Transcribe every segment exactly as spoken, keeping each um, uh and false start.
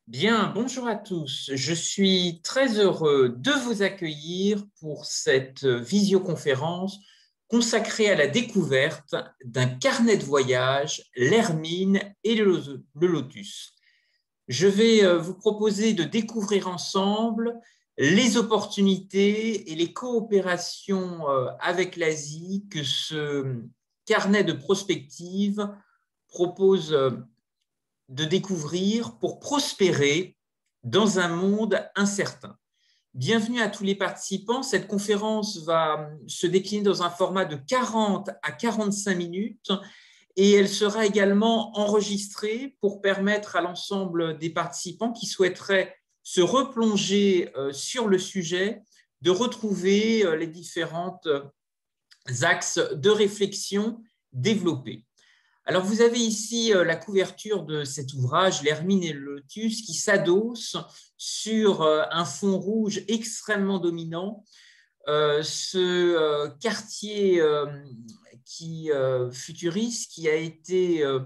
Bien, bonjour à tous. Je suis très heureux de vous accueillir pour cette visioconférence consacrée à la découverte d'un carnet de voyage, l'Hermine et le le Lotus. Je vais euh, vous proposer de découvrir ensemble les opportunités et les coopérations euh, avec l'Asie que ce carnet de prospective propose euh, de découvrir pour prospérer dans un monde incertain. Bienvenue à tous les participants. Cette conférence va se décliner dans un format de quarante à quarante-cinq minutes et elle sera également enregistrée pour permettre à l'ensemble des participants qui souhaiteraient se replonger sur le sujet de retrouver les différents axes de réflexion développés. Alors, vous avez ici la couverture de cet ouvrage, l'Hermine et le Lotus, qui s'adosse sur un fond rouge extrêmement dominant. Euh, ce euh, quartier euh, qui, euh, futuriste qui a été euh,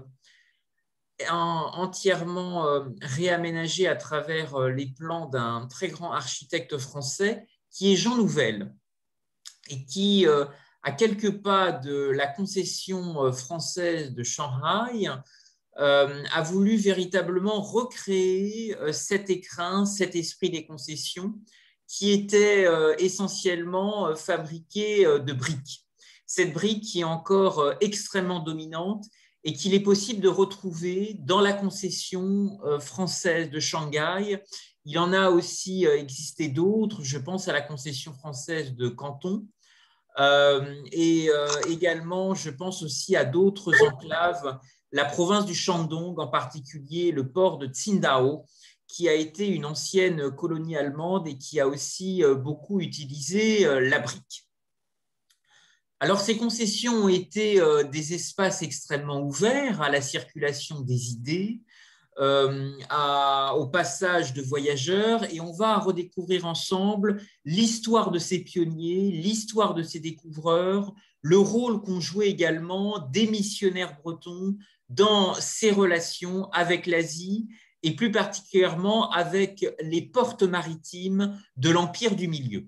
en, entièrement euh, réaménagé à travers euh, les plans d'un très grand architecte français, qui est Jean Nouvel, et qui, euh, à quelques pas de la concession euh, française de Shanghai, euh, a voulu véritablement recréer euh, cet écrin, cet esprit des concessions qui était euh, essentiellement euh, fabriqué euh, de briques. Cette brique qui est encore euh, extrêmement dominante et qu'il est possible de retrouver dans la concession euh, française de Shanghai. Il en a aussi euh, existé d'autres, je pense à la concession française de Canton, euh, et euh, également, je pense aussi à d'autres enclaves, la province du Shandong, en particulier le port de Tsingtao, qui a été une ancienne colonie allemande et qui a aussi euh, beaucoup utilisé euh, la brique. Alors, ces concessions ont été euh, des espaces extrêmement ouverts à la circulation des idées, euh, à, au passage de voyageurs, et on va redécouvrir ensemble l'histoire de ces pionniers, l'histoire de ces découvreurs, le rôle qu'ont joué également des missionnaires bretons dans ces relations avec l'Asie et plus particulièrement avec les portes maritimes de l'Empire du Milieu.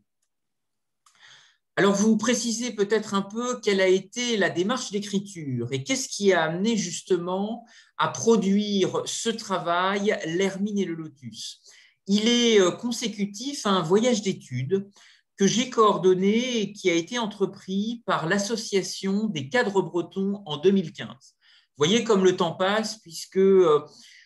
Alors, vous précisez peut-être un peu quelle a été la démarche d'écriture et qu'est-ce qui a amené justement à produire ce travail, l'Hermine et le Lotus. Il est consécutif à un voyage d'études que j'ai coordonné et qui a été entrepris par l'Association des cadres bretons en deux mille quinze. Vous voyez comme le temps passe, puisque euh,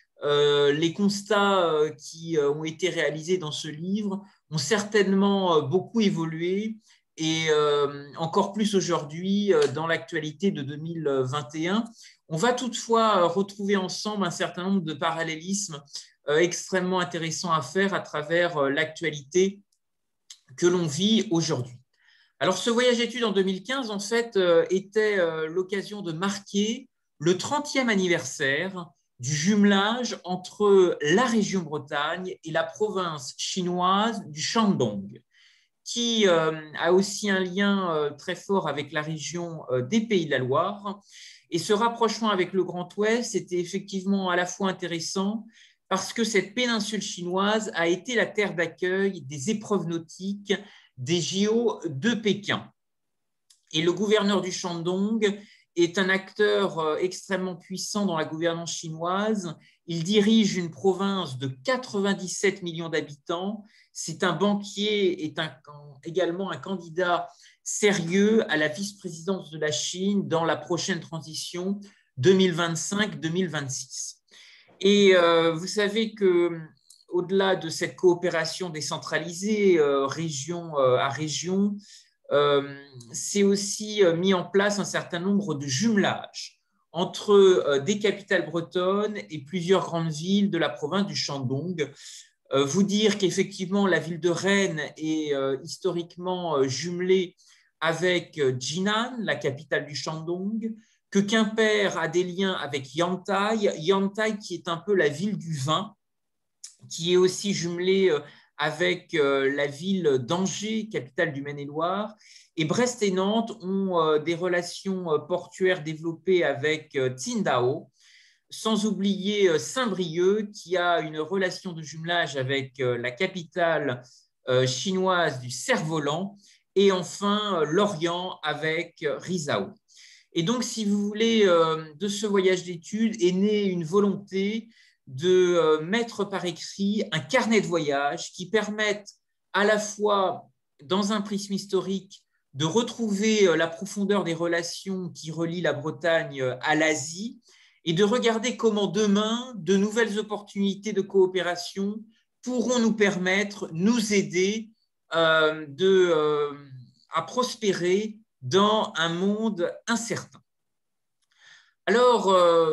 les constats qui ont été réalisés dans ce livre ont certainement beaucoup évolué et euh, encore plus aujourd'hui dans l'actualité de deux mille vingt et un. On va toutefois retrouver ensemble un certain nombre de parallélismes euh, extrêmement intéressants à faire à travers euh, l'actualité que l'on vit aujourd'hui. Alors, ce voyage d'études en deux mille quinze, en fait, euh, était euh, l'occasion de marquer le trentième anniversaire du jumelage entre la région Bretagne et la province chinoise du Shandong, qui euh, a aussi un lien euh, très fort avec la région euh, des Pays de la Loire. Et ce rapprochement avec le Grand Ouest était effectivement à la fois intéressant parce que cette péninsule chinoise a été la terre d'accueil des épreuves nautiques des J O de Pékin. Et le gouverneur du Shandong est un acteur euh, extrêmement puissant dans la gouvernance chinoise. Il dirige une province de quatre-vingt-dix-sept millions d'habitants. C'est un banquier et un, également un candidat sérieux à la vice-présidence de la Chine dans la prochaine transition deux mille vingt-cinq deux mille vingt-six. Et euh, vous savez que au-delà de cette coopération décentralisée, euh, région euh, à région, euh, c'est aussi euh, mis en place un certain nombre de jumelages entre euh, des capitales bretonnes et plusieurs grandes villes de la province du Shandong. Euh, vous dire qu'effectivement, la ville de Rennes est euh, historiquement euh, jumelée avec euh, Jinan, la capitale du Shandong, que Quimper a des liens avec Yantai, Yantai qui est un peu la ville du vin, qui est aussi jumelée euh, avec euh, la ville d'Angers, capitale du Maine-et-Loire. Et Brest et Nantes ont euh, des relations euh, portuaires développées avec euh, Tsingtao, sans oublier Saint-Brieuc, qui a une relation de jumelage avec la capitale chinoise du cerf-volant, et enfin l'Orient avec Rizhao. Et donc, si vous voulez, de ce voyage d'études est née une volonté de mettre par écrit un carnet de voyage qui permette à la fois, dans un prisme historique, de retrouver la profondeur des relations qui relient la Bretagne à l'Asie et de regarder comment demain, de nouvelles opportunités de coopération pourront nous permettre, nous aider euh, de, euh, à prospérer dans un monde incertain. Alors, euh,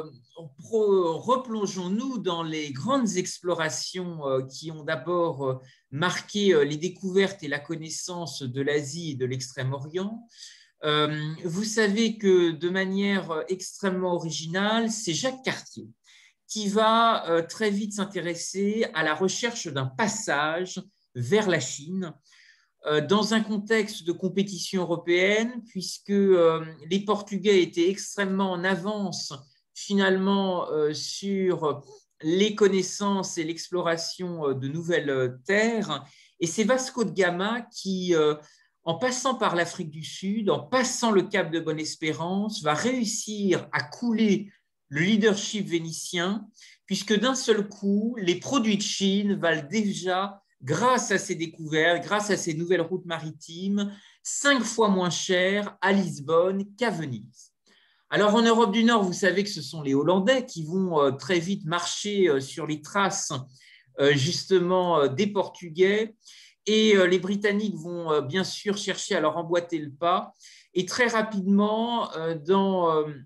replongeons-nous dans les grandes explorations euh, qui ont d'abord euh, marqué euh, les découvertes et la connaissance de l'Asie et de l'Extrême-Orient. Euh, vous savez que de manière extrêmement originale, c'est Jacques Cartier qui va euh, très vite s'intéresser à la recherche d'un passage vers la Chine euh, dans un contexte de compétition européenne, puisque euh, les Portugais étaient extrêmement en avance finalement euh, sur les connaissances et l'exploration de nouvelles terres. Et c'est Vasco de Gama qui, euh, en passant par l'Afrique du Sud, en passant le cap de Bonne-Espérance, va réussir à couler le leadership vénitien, puisque d'un seul coup, les produits de Chine valent déjà, grâce à ces découvertes, grâce à ces nouvelles routes maritimes, cinq fois moins cher à Lisbonne qu'à Venise. Alors en Europe du Nord, vous savez que ce sont les Hollandais qui vont euh, très vite marcher euh, sur les traces euh, justement euh, des Portugais, et euh, les Britanniques vont euh, bien sûr chercher à leur emboîter le pas, et très rapidement euh, dans euh,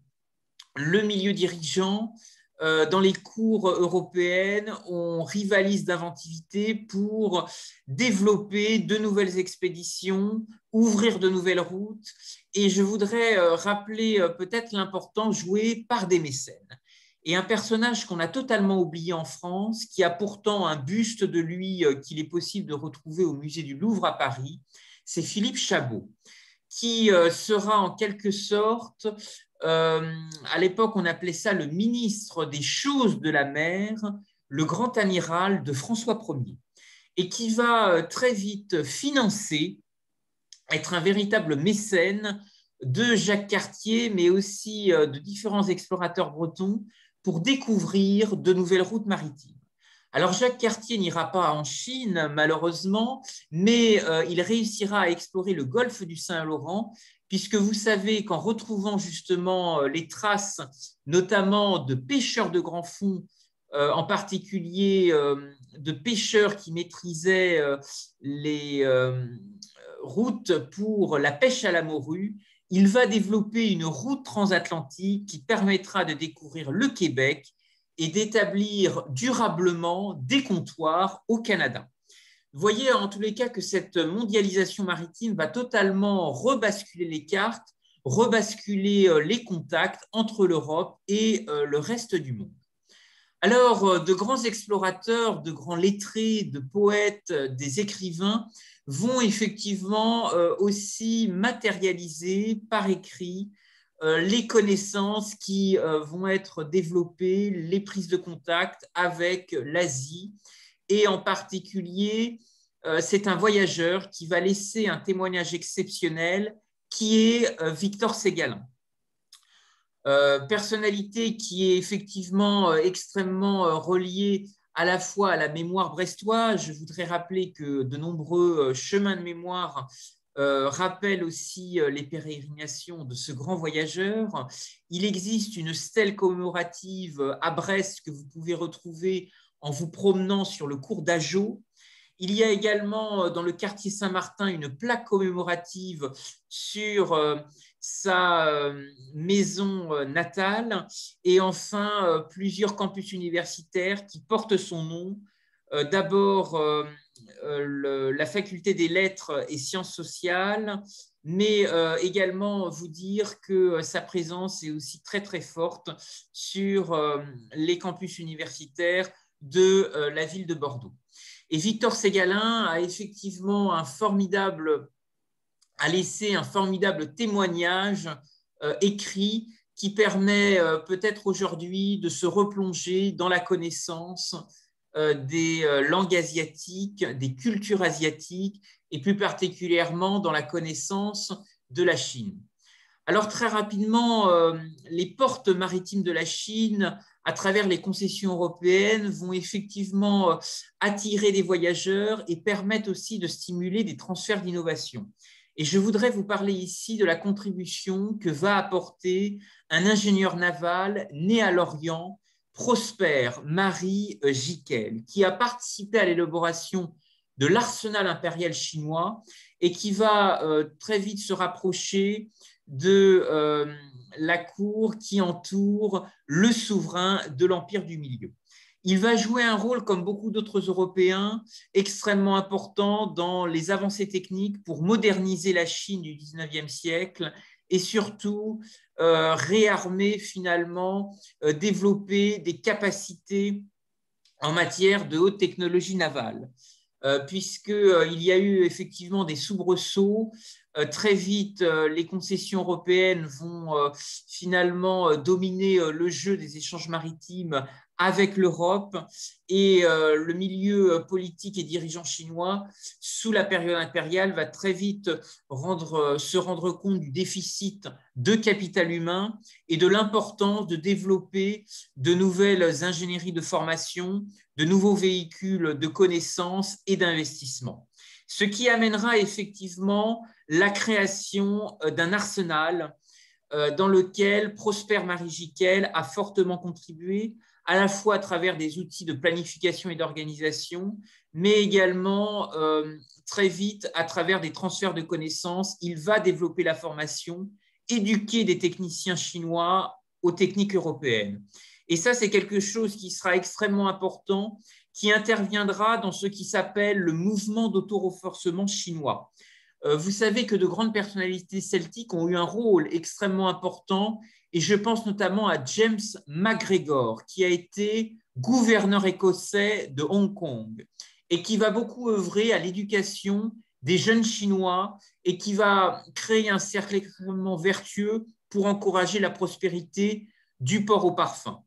le milieu dirigeant, euh, dans les cours européennes, on rivalise d'inventivité pour développer de nouvelles expéditions, ouvrir de nouvelles routes. Et je voudrais euh, rappeler euh, peut-être l'importance joué par des mécènes. Et un personnage qu'on a totalement oublié en France, qui a pourtant un buste de lui euh, qu'il est possible de retrouver au musée du Louvre à Paris, c'est Philippe Chabot, qui euh, sera en quelque sorte, euh, à l'époque on appelait ça le ministre des choses de la mer, le grand amiral de François Ier, et qui va euh, très vite financer, être un véritable mécène de Jacques Cartier, mais aussi euh, de différents explorateurs bretons pour découvrir de nouvelles routes maritimes. Alors Jacques Cartier n'ira pas en Chine, malheureusement, mais euh, il réussira à explorer le golfe du Saint-Laurent, puisque vous savez qu'en retrouvant justement les traces, notamment de pêcheurs de grands fonds, euh, en particulier euh, de pêcheurs qui maîtrisaient euh, les euh, routes pour la pêche à la morue, il va développer une route transatlantique qui permettra de découvrir le Québec et d'établir durablement des comptoirs au Canada. Vous voyez en tous les cas que cette mondialisation maritime va totalement rebasculer les cartes, rebasculer les contacts entre l'Europe et le reste du monde. Alors, de grands explorateurs, de grands lettrés, de poètes, des écrivains vont effectivement aussi matérialiser par écrit les connaissances qui vont être développées, les prises de contact avec l'Asie. Et en particulier, c'est un voyageur qui va laisser un témoignage exceptionnel qui est Victor Ségalin. Euh, personnalité qui est effectivement euh, extrêmement euh, reliée à la fois à la mémoire brestoise. Je voudrais rappeler que de nombreux euh, chemins de mémoire euh, rappellent aussi euh, les pérégrinations de ce grand voyageur. Il existe une stèle commémorative à Brest que vous pouvez retrouver en vous promenant sur le cours d'Ageau. Il y a également dans le quartier Saint-Martin une plaque commémorative sur euh, sa euh, maison euh, natale, et enfin euh, plusieurs campus universitaires qui portent son nom. Euh, D'abord euh, euh, la faculté des lettres et sciences sociales, mais euh, également vous dire que sa présence est aussi très très forte sur euh, les campus universitaires de euh, la ville de Bordeaux. Et Victor Ségalin a effectivement un formidable, a laissé un formidable témoignage euh, écrit qui permet euh, peut-être aujourd'hui de se replonger dans la connaissance euh, des euh, langues asiatiques, des cultures asiatiques, et plus particulièrement dans la connaissance de la Chine. Alors très rapidement, euh, les portes maritimes de la Chine, à travers les concessions européennes, vont effectivement euh, attirer des voyageurs et permettent aussi de stimuler des transferts d'innovation. Et je voudrais vous parler ici de la contribution que va apporter un ingénieur naval né à Lorient, Prosper Marie Giquel, qui a participé à l'élaboration de l'arsenal impérial chinois et qui va euh, très vite se rapprocher de euh, la cour qui entoure le souverain de l'Empire du Milieu. Il va jouer un rôle, comme beaucoup d'autres Européens, extrêmement important dans les avancées techniques pour moderniser la Chine du dix-neuvième siècle et surtout euh, réarmer finalement, euh, développer des capacités en matière de haute technologie navale. Euh, puisqu'il euh, y a eu effectivement des soubresauts. Euh, très vite, euh, les concessions européennes vont euh, finalement euh, dominer euh, le jeu des échanges maritimes avec l'Europe et euh, le milieu politique et dirigeant chinois, sous la période impériale, va très vite rendre, euh, se rendre compte du déficit de capital humain et de l'importance de développer de nouvelles ingénieries de formation, de nouveaux véhicules de connaissances et d'investissement. Ce qui amènera effectivement la création d'un arsenal dans lequel Prosper Marie Giquel a fortement contribué, à la fois à travers des outils de planification et d'organisation, mais également euh, très vite à travers des transferts de connaissances. Il va développer la formation, éduquer des techniciens chinois aux techniques européennes. Et ça, c'est quelque chose qui sera extrêmement important, qui interviendra dans ce qui s'appelle le mouvement d'auto-renforcement chinois. Euh, vous savez que de grandes personnalités celtiques ont eu un rôle extrêmement important, et je pense notamment à James MacGregor, qui a été gouverneur écossais de Hong Kong et qui va beaucoup œuvrer à l'éducation des jeunes Chinois et qui va créer un cercle extrêmement vertueux pour encourager la prospérité du port au parfum.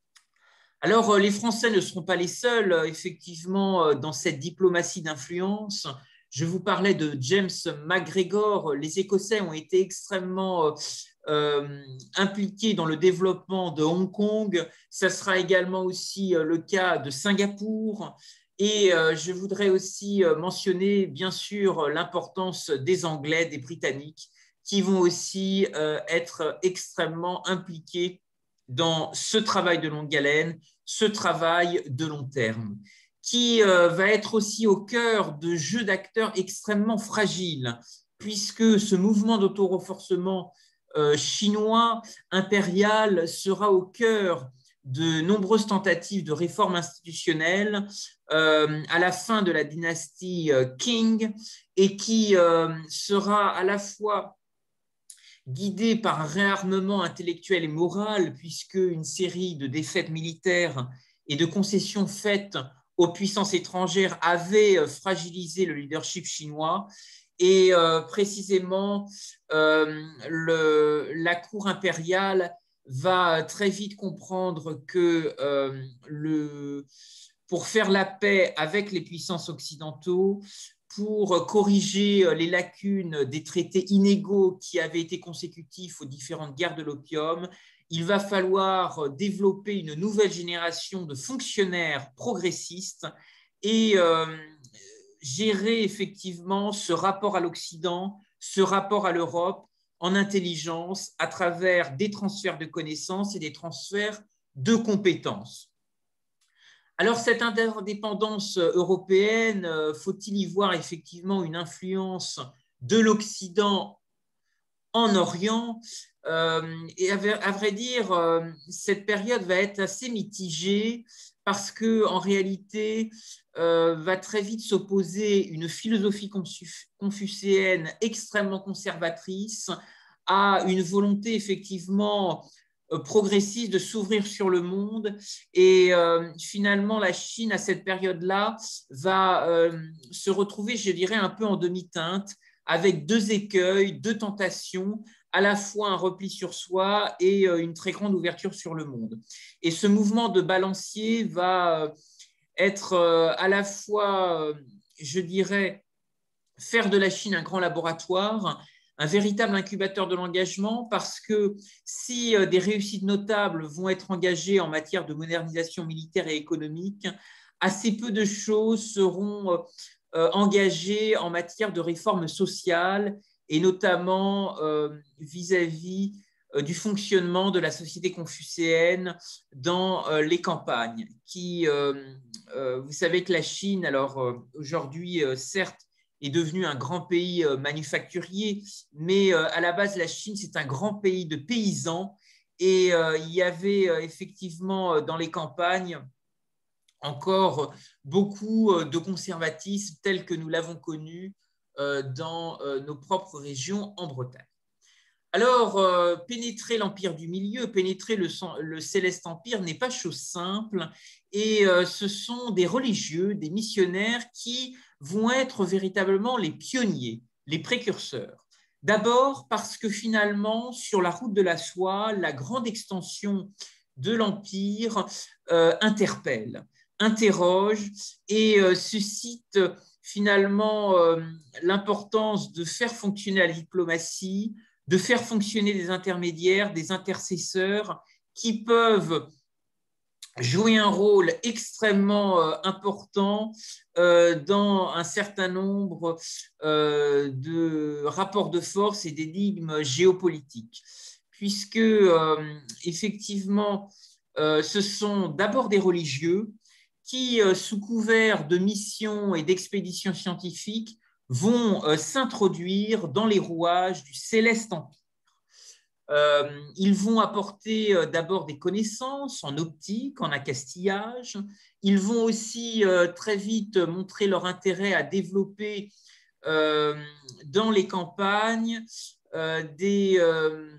Alors, les Français ne seront pas les seuls, effectivement, dans cette diplomatie d'influence. Je vous parlais de James MacGregor. Les Écossais ont été extrêmement euh, impliqués dans le développement de Hong Kong. Ça sera également aussi le cas de Singapour. Et euh, je voudrais aussi mentionner, bien sûr, l'importance des Anglais, des Britanniques, qui vont aussi euh, être extrêmement impliqués dans ce travail de longue haleine, ce travail de long terme, qui euh, va être aussi au cœur de jeux d'acteurs extrêmement fragiles, puisque ce mouvement d'auto-renforcement euh, chinois impérial sera au cœur de nombreuses tentatives de réforme institutionnelle euh, à la fin de la dynastie euh, Qing, et qui euh, sera à la fois guidé par un réarmement intellectuel et moral, puisque une série de défaites militaires et de concessions faites aux puissances étrangères avaient fragilisé le leadership chinois. Et euh, précisément, euh, le, la cour impériale va très vite comprendre que euh, le, pour faire la paix avec les puissances occidentaux, pour corriger les lacunes des traités inégaux qui avaient été consécutifs aux différentes guerres de l'opium, il va falloir développer une nouvelle génération de fonctionnaires progressistes et euh, gérer effectivement ce rapport à l'Occident, ce rapport à l'Europe en intelligence à travers des transferts de connaissances et des transferts de compétences. Alors, cette interdépendance européenne, faut-il y voir effectivement une influence de l'Occident en Orient? euh, Et à vrai dire, cette période va être assez mitigée parce qu'en réalité, euh, va très vite s'opposer une philosophie confucéenne extrêmement conservatrice à une volonté effectivement progressiste de s'ouvrir sur le monde. Et euh, finalement, la Chine, à cette période-là, va euh, se retrouver, je dirais, un peu en demi-teinte, avec deux écueils, deux tentations. à la fois un repli sur soi et une très grande ouverture sur le monde. Et ce mouvement de balancier va être à la fois, je dirais, faire de la Chine un grand laboratoire, un véritable incubateur de l'engagement, parce que si des réussites notables vont être engagées en matière de modernisation militaire et économique, assez peu de choses seront engagées en matière de réforme sociale, et notamment vis-à-vis du fonctionnement de la société confucéenne dans les campagnes. Qui, vous savez que la Chine, alors aujourd'hui, certes, est devenu un grand pays manufacturier, mais à la base, la Chine, c'est un grand pays de paysans, et il y avait effectivement dans les campagnes encore beaucoup de conservatisme tel que nous l'avons connu dans nos propres régions en Bretagne. Alors, euh, pénétrer l'Empire du Milieu, pénétrer le, le Céleste Empire n'est pas chose simple, et euh, ce sont des religieux, des missionnaires qui vont être véritablement les pionniers, les précurseurs. D'abord parce que finalement, sur la route de la soie, la grande extension de l'Empire euh, interpelle, interroge et euh, suscite finalement euh, l'importance de faire fonctionner la diplomatie, de faire fonctionner des intermédiaires, des intercesseurs qui peuvent jouer un rôle extrêmement euh, important euh, dans un certain nombre euh, de rapports de force et d'énigmes géopolitiques, puisque euh, effectivement, euh, ce sont d'abord des religieux qui, euh, sous couvert de missions et d'expéditions scientifiques, vont euh, s'introduire dans les rouages du Céleste Empire. Euh, ils vont apporter euh, d'abord des connaissances en optique, en accastillage. Ils vont aussi euh, très vite montrer leur intérêt à développer euh, dans les campagnes euh, des euh,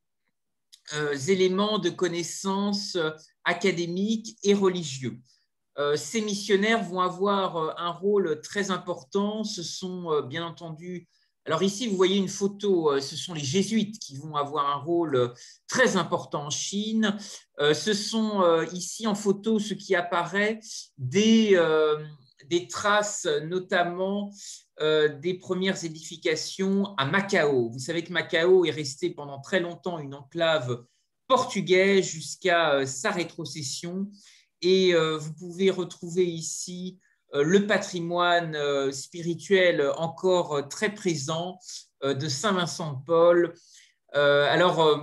euh, éléments de connaissances académiques et religieux. Euh, ces missionnaires vont avoir un rôle très important. Ce sont euh, bien entendu, alors ici vous voyez une photo, euh, ce sont les jésuites qui vont avoir un rôle très important en Chine. Euh, ce sont euh, ici en photo ce qui apparaît des, euh, des traces notamment euh, des premières édifications à Macao. Vous savez que Macao est resté pendant très longtemps une enclave portugaise jusqu'à euh, sa rétrocession. Et euh, vous pouvez retrouver ici euh, le patrimoine euh, spirituel encore euh, très présent euh, de Saint-Vincent de Paul. Euh, alors, euh,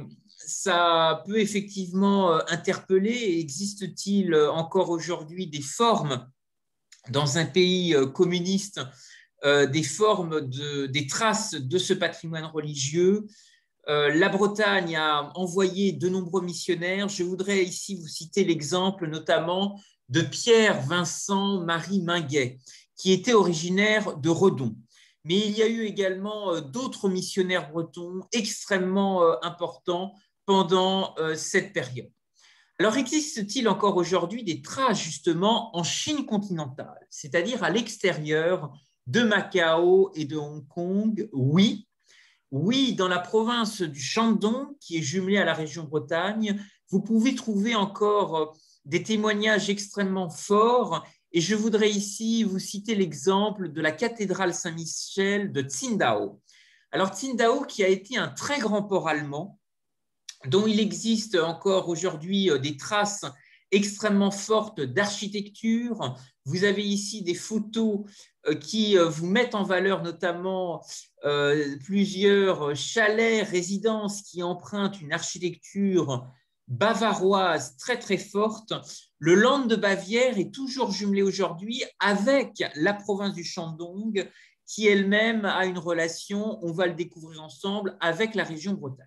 ça peut effectivement euh, interpeller. Existe-t-il encore aujourd'hui des formes dans un pays euh, communiste, euh, des formes, de, des traces de ce patrimoine religieux? Euh, la Bretagne a envoyé de nombreux missionnaires. Je voudrais ici vous citer l'exemple notamment de Pierre-Vincent-Marie Minguet, qui était originaire de Redon. Mais il y a eu également d'autres missionnaires bretons extrêmement importants pendant cette période. Alors, existe-t-il encore aujourd'hui des traces justement en Chine continentale, c'est-à-dire à l'extérieur de Macao et de Hong Kong? Oui. Oui, dans la province du Shandong, qui est jumelée à la région Bretagne, vous pouvez trouver encore des témoignages extrêmement forts. Et je voudrais ici vous citer l'exemple de la cathédrale Saint-Michel de Tsingtao. Alors, Tsingtao, qui a été un très grand port allemand, dont il existe encore aujourd'hui des traces extrêmement fortes d'architecture. Vous avez ici des photos qui vous mettent en valeur notamment euh, plusieurs chalets, résidences qui empruntent une architecture bavaroise très très forte. Le Land de Bavière est toujours jumelé aujourd'hui avec la province du Shandong, qui elle-même a une relation, on va le découvrir ensemble, avec la région Bretagne.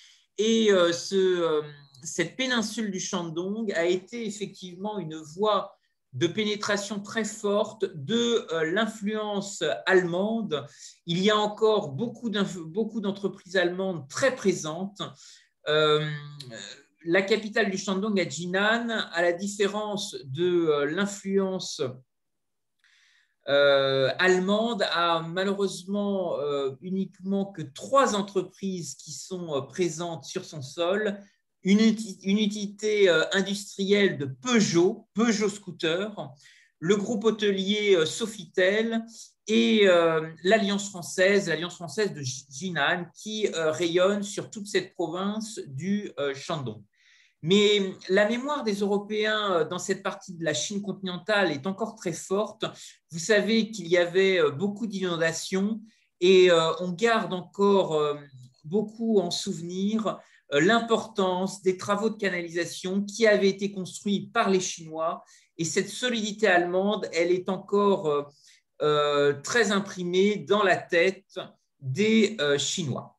Et euh, ce, euh, cette péninsule du Shandong a été effectivement une voie de pénétration très forte de euh, l'influence allemande. Il y a encore beaucoup d'entreprises allemandes très présentes. Euh, la capitale du Shandong, à Jinan, à la différence de euh, l'influence euh, allemande a malheureusement euh, uniquement que trois entreprises qui sont euh, présentes sur son sol, une, une unité euh, industrielle de Peugeot, Peugeot Scooter, le groupe hôtelier euh, Sofitel et euh, l'Alliance française, l'Alliance française de Jinan, qui euh, rayonne sur toute cette province du euh, Shandong. Mais la mémoire des Européens dans cette partie de la Chine continentale est encore très forte. Vous savez qu'il y avait beaucoup d'inondations et on garde encore beaucoup en souvenir l'importance des travaux de canalisation qui avaient été construits par les Chinois. Et cette solidité allemande, elle est encore euh, très imprimée dans la tête des euh, Chinois.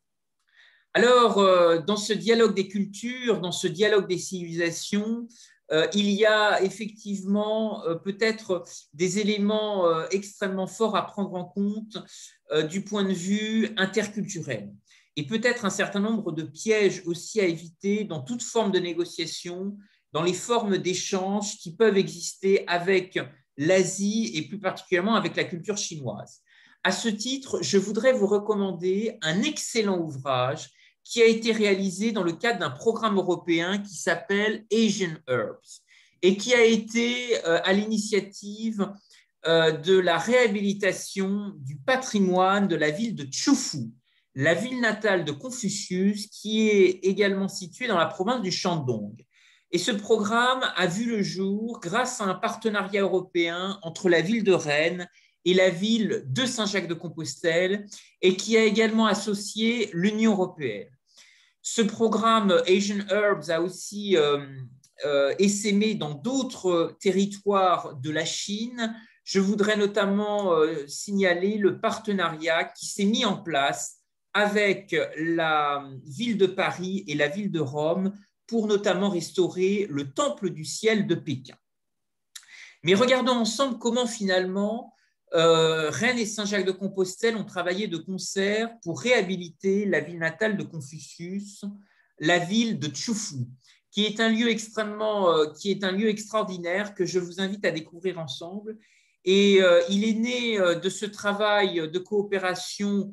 Alors, euh, dans ce dialogue des cultures, dans ce dialogue des civilisations, euh, il y a effectivement euh, peut-être des éléments euh, extrêmement forts à prendre en compte euh, du point de vue interculturel. Et peut-être un certain nombre de pièges aussi à éviter dans toute forme de négociation, dans les formes d'échange qui peuvent exister avec l'Asie et plus particulièrement avec la culture chinoise. À ce titre, je voudrais vous recommander un excellent ouvrage qui a été réalisé dans le cadre d'un programme européen qui s'appelle Asian Herbs et qui a été euh, à l'initiative euh, de la réhabilitation du patrimoine de la ville de Chufou, la ville natale de Confucius, qui est également située dans la province du Shandong. Et ce programme a vu le jour grâce à un partenariat européen entre la ville de Rennes et la ville de Saint-Jacques-de-Compostelle, et qui a également associé l'Union européenne. Ce programme Asian Herbs a aussi euh, euh, essaimé dans d'autres territoires de la Chine. Je voudrais notamment euh, signaler le partenariat qui s'est mis en place avec la ville de Paris et la ville de Rome pour notamment restaurer le Temple du ciel de Pékin. Mais regardons ensemble comment finalement Euh, Rennes et Saint-Jacques-de-Compostelle ont travaillé de concert pour réhabiliter la ville natale de Confucius, la ville de Chufou, qui est un lieu extrêmement, euh, qui est un lieu extraordinaire que je vous invite à découvrir ensemble. Et euh, il est né euh, de ce travail de coopération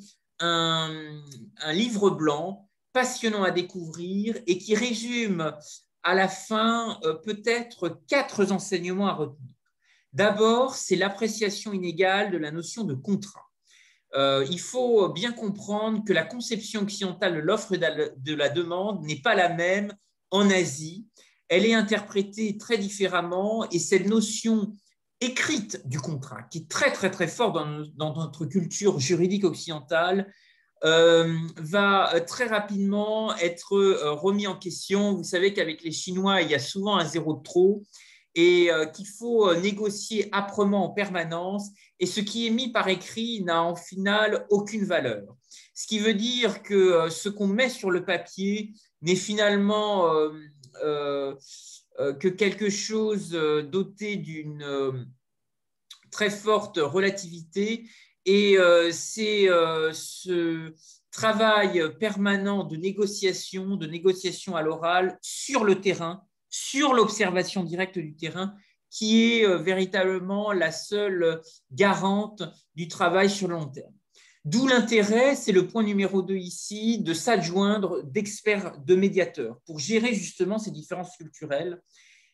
un, un livre blanc passionnant à découvrir et qui résume à la fin euh, peut-être quatre enseignements à retenir. D'abord, c'est l'appréciation inégale de la notion de contrat. Euh, il faut bien comprendre que la conception occidentale de l'offre et de la demande n'est pas la même en Asie. Elle est interprétée très différemment et cette notion écrite du contrat, qui est très, très, très forte dans, dans notre culture juridique occidentale, euh, va très rapidement être remis en question. Vous savez qu'avec les Chinois, il y a souvent un zéro de trop et euh, qu'il faut négocier âprement en permanence, et ce qui est mis par écrit n'a en final aucune valeur. Ce qui veut dire que euh, ce qu'on met sur le papier n'est finalement euh, euh, euh, que quelque chose euh, doté d'une euh, très forte relativité, et euh, c'est euh, ce travail permanent de négociation, de négociation à l'oral sur le terrain, sur l'observation directe du terrain, qui est euh, véritablement la seule garante du travail sur le long terme. D'où l'intérêt, c'est le point numéro deux ici, de s'adjoindre d'experts, de médiateurs, pour gérer justement ces différences culturelles.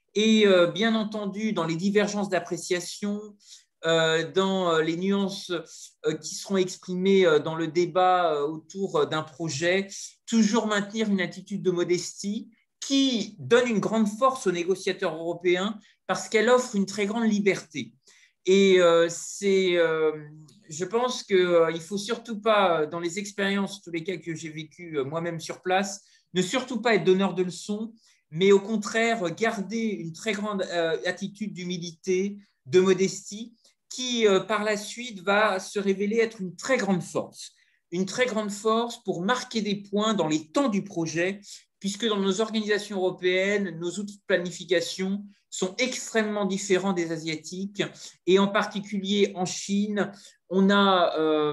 Et euh, bien entendu, dans les divergences d'appréciation, euh, dans les nuances euh, qui seront exprimées euh, dans le débat euh, autour d'un projet, toujours maintenir une attitude de modestie, qui donne une grande force aux négociateurs européens parce qu'elle offre une très grande liberté. Et euh, c'est, euh, je pense qu'il euh, ne faut surtout pas, dans les expériences, tous les cas que j'ai vécu euh, moi-même sur place, ne surtout pas être donneur de leçons, mais au contraire garder une très grande euh, attitude d'humilité, de modestie, qui euh, par la suite va se révéler être une très grande force. Une très grande force pour marquer des points dans les temps du projet, puisque dans nos organisations européennes, nos outils de planification sont extrêmement différents des asiatiques, et en particulier en Chine, on a euh,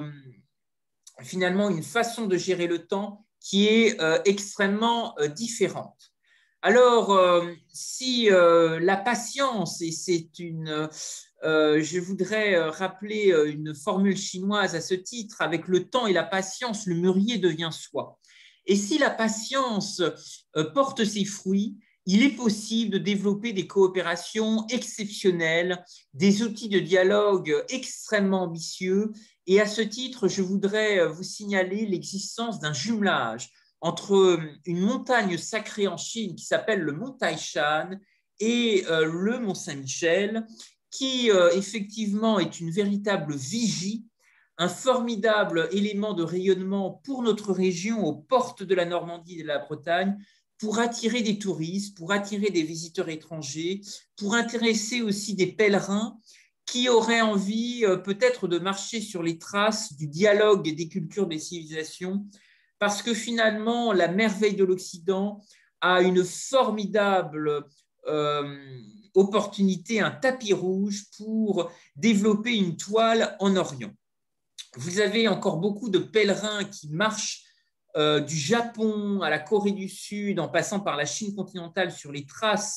finalement une façon de gérer le temps qui est euh, extrêmement euh, différente. Alors, euh, si euh, la patience, et c'est une, euh, je voudrais rappeler une formule chinoise à ce titre, avec le temps et la patience, le mûrier devient soi. Et si la patience euh, porte ses fruits, il est possible de développer des coopérations exceptionnelles, des outils de dialogue extrêmement ambitieux. Et à ce titre, je voudrais vous signaler l'existence d'un jumelage entre une montagne sacrée en Chine qui s'appelle le mont Taishan et euh, le mont Saint-Michel, qui euh, effectivement est une véritable vigie, un formidable élément de rayonnement pour notre région aux portes de la Normandie et de la Bretagne, pour attirer des touristes, pour attirer des visiteurs étrangers, pour intéresser aussi des pèlerins qui auraient envie euh, peut-être de marcher sur les traces du dialogue des cultures, des civilisations, parce que finalement, la merveille de l'Occident a une formidable euh, opportunité, un tapis rouge pour développer une toile en Orient. Vous avez encore beaucoup de pèlerins qui marchent euh, du Japon à la Corée du Sud, en passant par la Chine continentale, sur les traces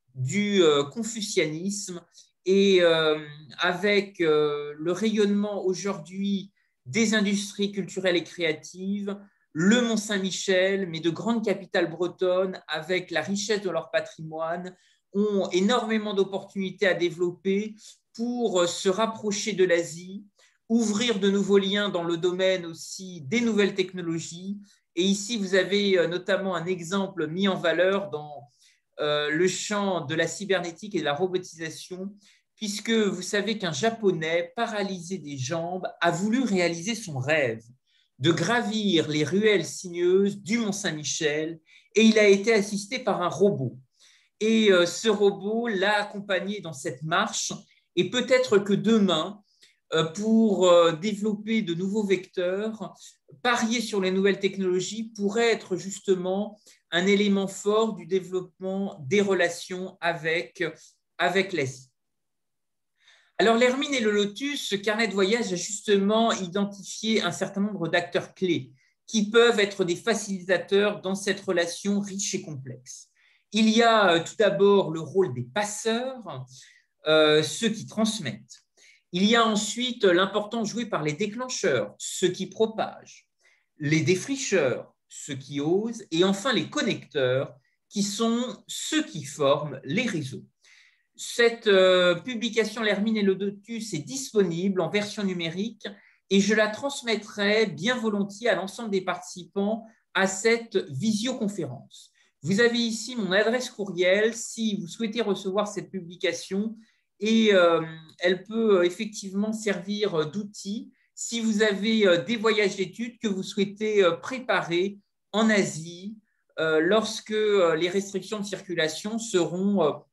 du euh, confucianisme. Et euh, avec euh, le rayonnement aujourd'hui des industries culturelles et créatives, le Mont-Saint-Michel, mais de grandes capitales bretonnes, avec la richesse de leur patrimoine, ont énormément d'opportunités à développer pour se rapprocher de l'Asie, ouvrir de nouveaux liens dans le domaine aussi des nouvelles technologies. Et ici, vous avez notamment un exemple mis en valeur dans euh, le champ de la cybernétique et de la robotisation, puisque vous savez qu'un Japonais paralysé des jambes a voulu réaliser son rêve de gravir les ruelles sinueuses du Mont-Saint-Michel, et il a été assisté par un robot. Et euh, ce robot l'a accompagné dans cette marche, et peut-être que demain, euh, pour euh, développer de nouveaux vecteurs, parier sur les nouvelles technologies pourrait être justement un élément fort du développement des relations avec, avec l'Asie. Alors, l'Hermine et le Lotus, ce carnet de voyage a justement identifié un certain nombre d'acteurs clés qui peuvent être des facilitateurs dans cette relation riche et complexe. Il y a tout d'abord le rôle des passeurs, euh, ceux qui transmettent. Il y a ensuite l'importance jouée par les déclencheurs, ceux qui propagent, les défricheurs, ceux qui osent, et enfin les connecteurs, qui sont ceux qui forment les réseaux. Cette euh, publication, l'Hermine et le Lotus, est disponible en version numérique et je la transmettrai bien volontiers à l'ensemble des participants à cette visioconférence. Vous avez ici mon adresse courriel si vous souhaitez recevoir cette publication et euh, elle peut effectivement servir d'outil si vous avez euh, des voyages d'études que vous souhaitez euh, préparer en Asie euh, lorsque euh, les restrictions de circulation seront euh,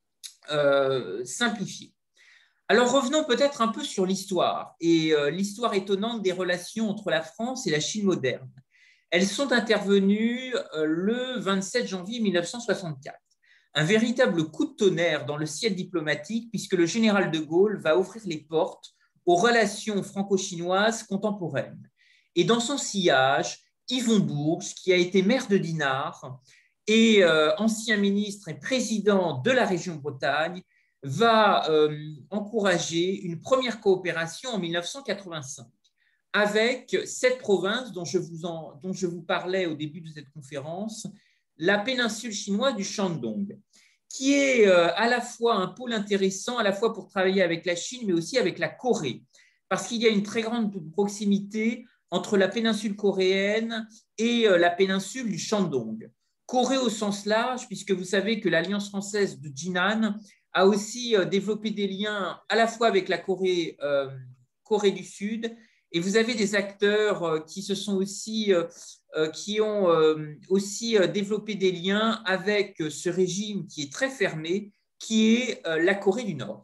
Euh, simplifié. Alors revenons peut-être un peu sur l'histoire et euh, l'histoire étonnante des relations entre la France et la Chine moderne. Elles sont intervenues euh, le vingt-sept janvier mille neuf cent soixante-quatre. Un véritable coup de tonnerre dans le ciel diplomatique puisque le général de Gaulle va ouvrir les portes aux relations franco-chinoises contemporaines. Et dans son sillage, Yvon Bourges, qui a été maire de Dinard, et euh, ancien ministre et président de la région Bretagne, va euh, encourager une première coopération en mille neuf cent quatre-vingt-cinq avec cette province dont je, vous en, dont je vous parlais au début de cette conférence, la péninsule chinoise du Shandong, qui est euh, à la fois un pôle intéressant, à la fois pour travailler avec la Chine, mais aussi avec la Corée, parce qu'il y a une très grande proximité entre la péninsule coréenne et euh, la péninsule du Shandong. Corée au sens large, puisque vous savez que l'Alliance française de Jinan a aussi euh, développé des liens à la fois avec la Corée, euh, Corée du Sud, et vous avez des acteurs euh, qui se sont aussi, euh, euh, qui ont euh, aussi euh, développé des liens avec ce régime qui est très fermé, qui est euh, la Corée du Nord.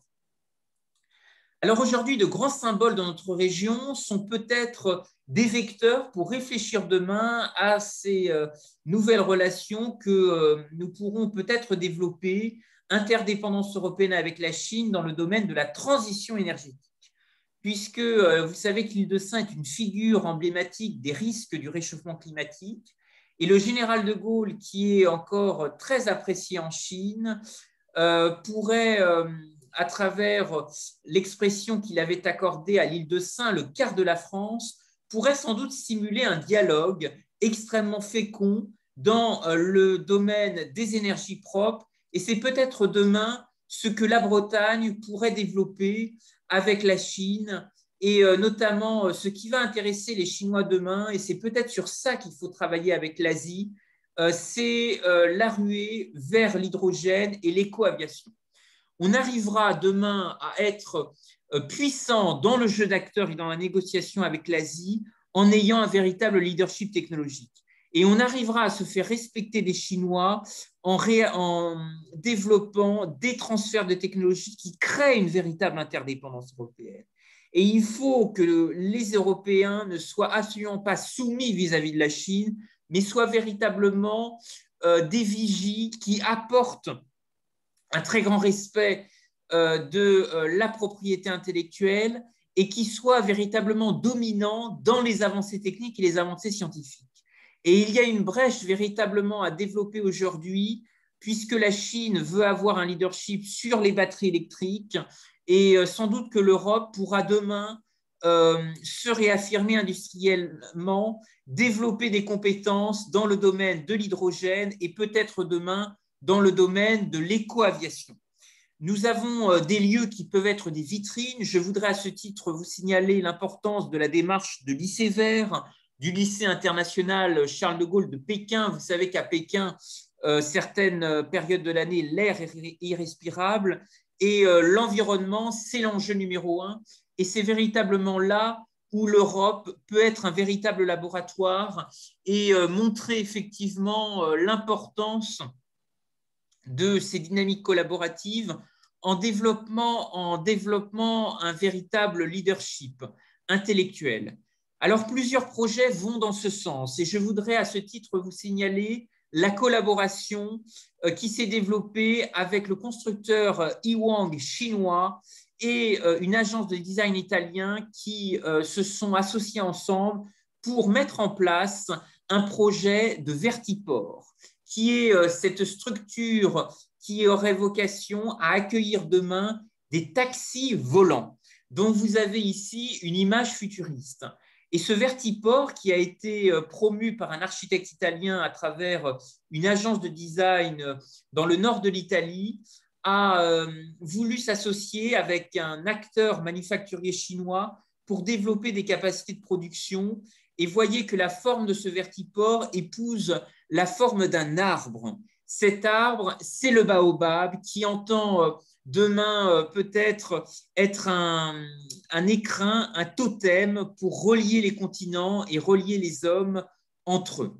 Alors aujourd'hui, de grands symboles dans notre région sont peut-être des vecteurs pour réfléchir demain à ces euh, nouvelles relations que euh, nous pourrons peut-être développer, interdépendance européenne avec la Chine dans le domaine de la transition énergétique. Puisque euh, vous savez que l'île de Sein est une figure emblématique des risques du réchauffement climatique Et le général de Gaulle, qui est encore très apprécié en Chine, euh, pourrait, euh, à travers l'expression qu'il avait accordée à l'île de Sein, le quart de la France, pourrait sans doute stimuler un dialogue extrêmement fécond dans le domaine des énergies propres. Et c'est peut-être demain ce que la Bretagne pourrait développer avec la Chine, et notamment ce qui va intéresser les Chinois demain, et c'est peut-être sur ça qu'il faut travailler avec l'Asie, c'est la ruée vers l'hydrogène et l'éco-aviation. On arrivera demain à être puissant dans le jeu d'acteurs et dans la négociation avec l'Asie en ayant un véritable leadership technologique. Et on arrivera à se faire respecter des Chinois en, ré... en développant des transferts de technologies qui créent une véritable interdépendance européenne. Et il faut que les Européens ne soient absolument pas soumis vis-à-vis de la Chine, mais soient véritablement euh, des vigies qui apportent un très grand respect euh, de euh, la propriété intellectuelle et qui soient véritablement dominants dans les avancées techniques et les avancées scientifiques. Et il y a une brèche véritablement à développer aujourd'hui, puisque la Chine veut avoir un leadership sur les batteries électriques, et sans doute que l'Europe pourra demain euh, se réaffirmer industriellement, développer des compétences dans le domaine de l'hydrogène et peut-être demain dans le domaine de l'éco-aviation. Nous avons des lieux qui peuvent être des vitrines. Je voudrais à ce titre vous signaler l'importance de la démarche de lycée vert, du lycée international Charles de Gaulle de Pékin. Vous savez qu'à Pékin, euh, certaines périodes de l'année, l'air est irrespirable et euh, l'environnement, c'est l'enjeu numéro un. Et c'est véritablement là où l'Europe peut être un véritable laboratoire et euh, montrer effectivement euh, l'importance de ces dynamiques collaboratives en développement, en développement un véritable leadership intellectuel. Alors, plusieurs projets vont dans ce sens et je voudrais à ce titre vous signaler la collaboration qui s'est développée avec le constructeur Iwang chinois et une agence de design italien qui se sont associés ensemble pour mettre en place un projet de vertiport, qui est cette structure qui aurait vocation à accueillir demain des taxis volants, dont vous avez ici une image futuriste. Et ce vertiport, qui a été promu par un architecte italien à travers une agence de design dans le nord de l'Italie, a voulu s'associer avec un acteur manufacturier chinois pour développer des capacités de production. Et voyez que la forme de ce vertiport épouse la forme d'un arbre. Cet arbre, c'est le baobab qui entend demain peut-être être un, un écrin, un totem pour relier les continents et relier les hommes entre eux.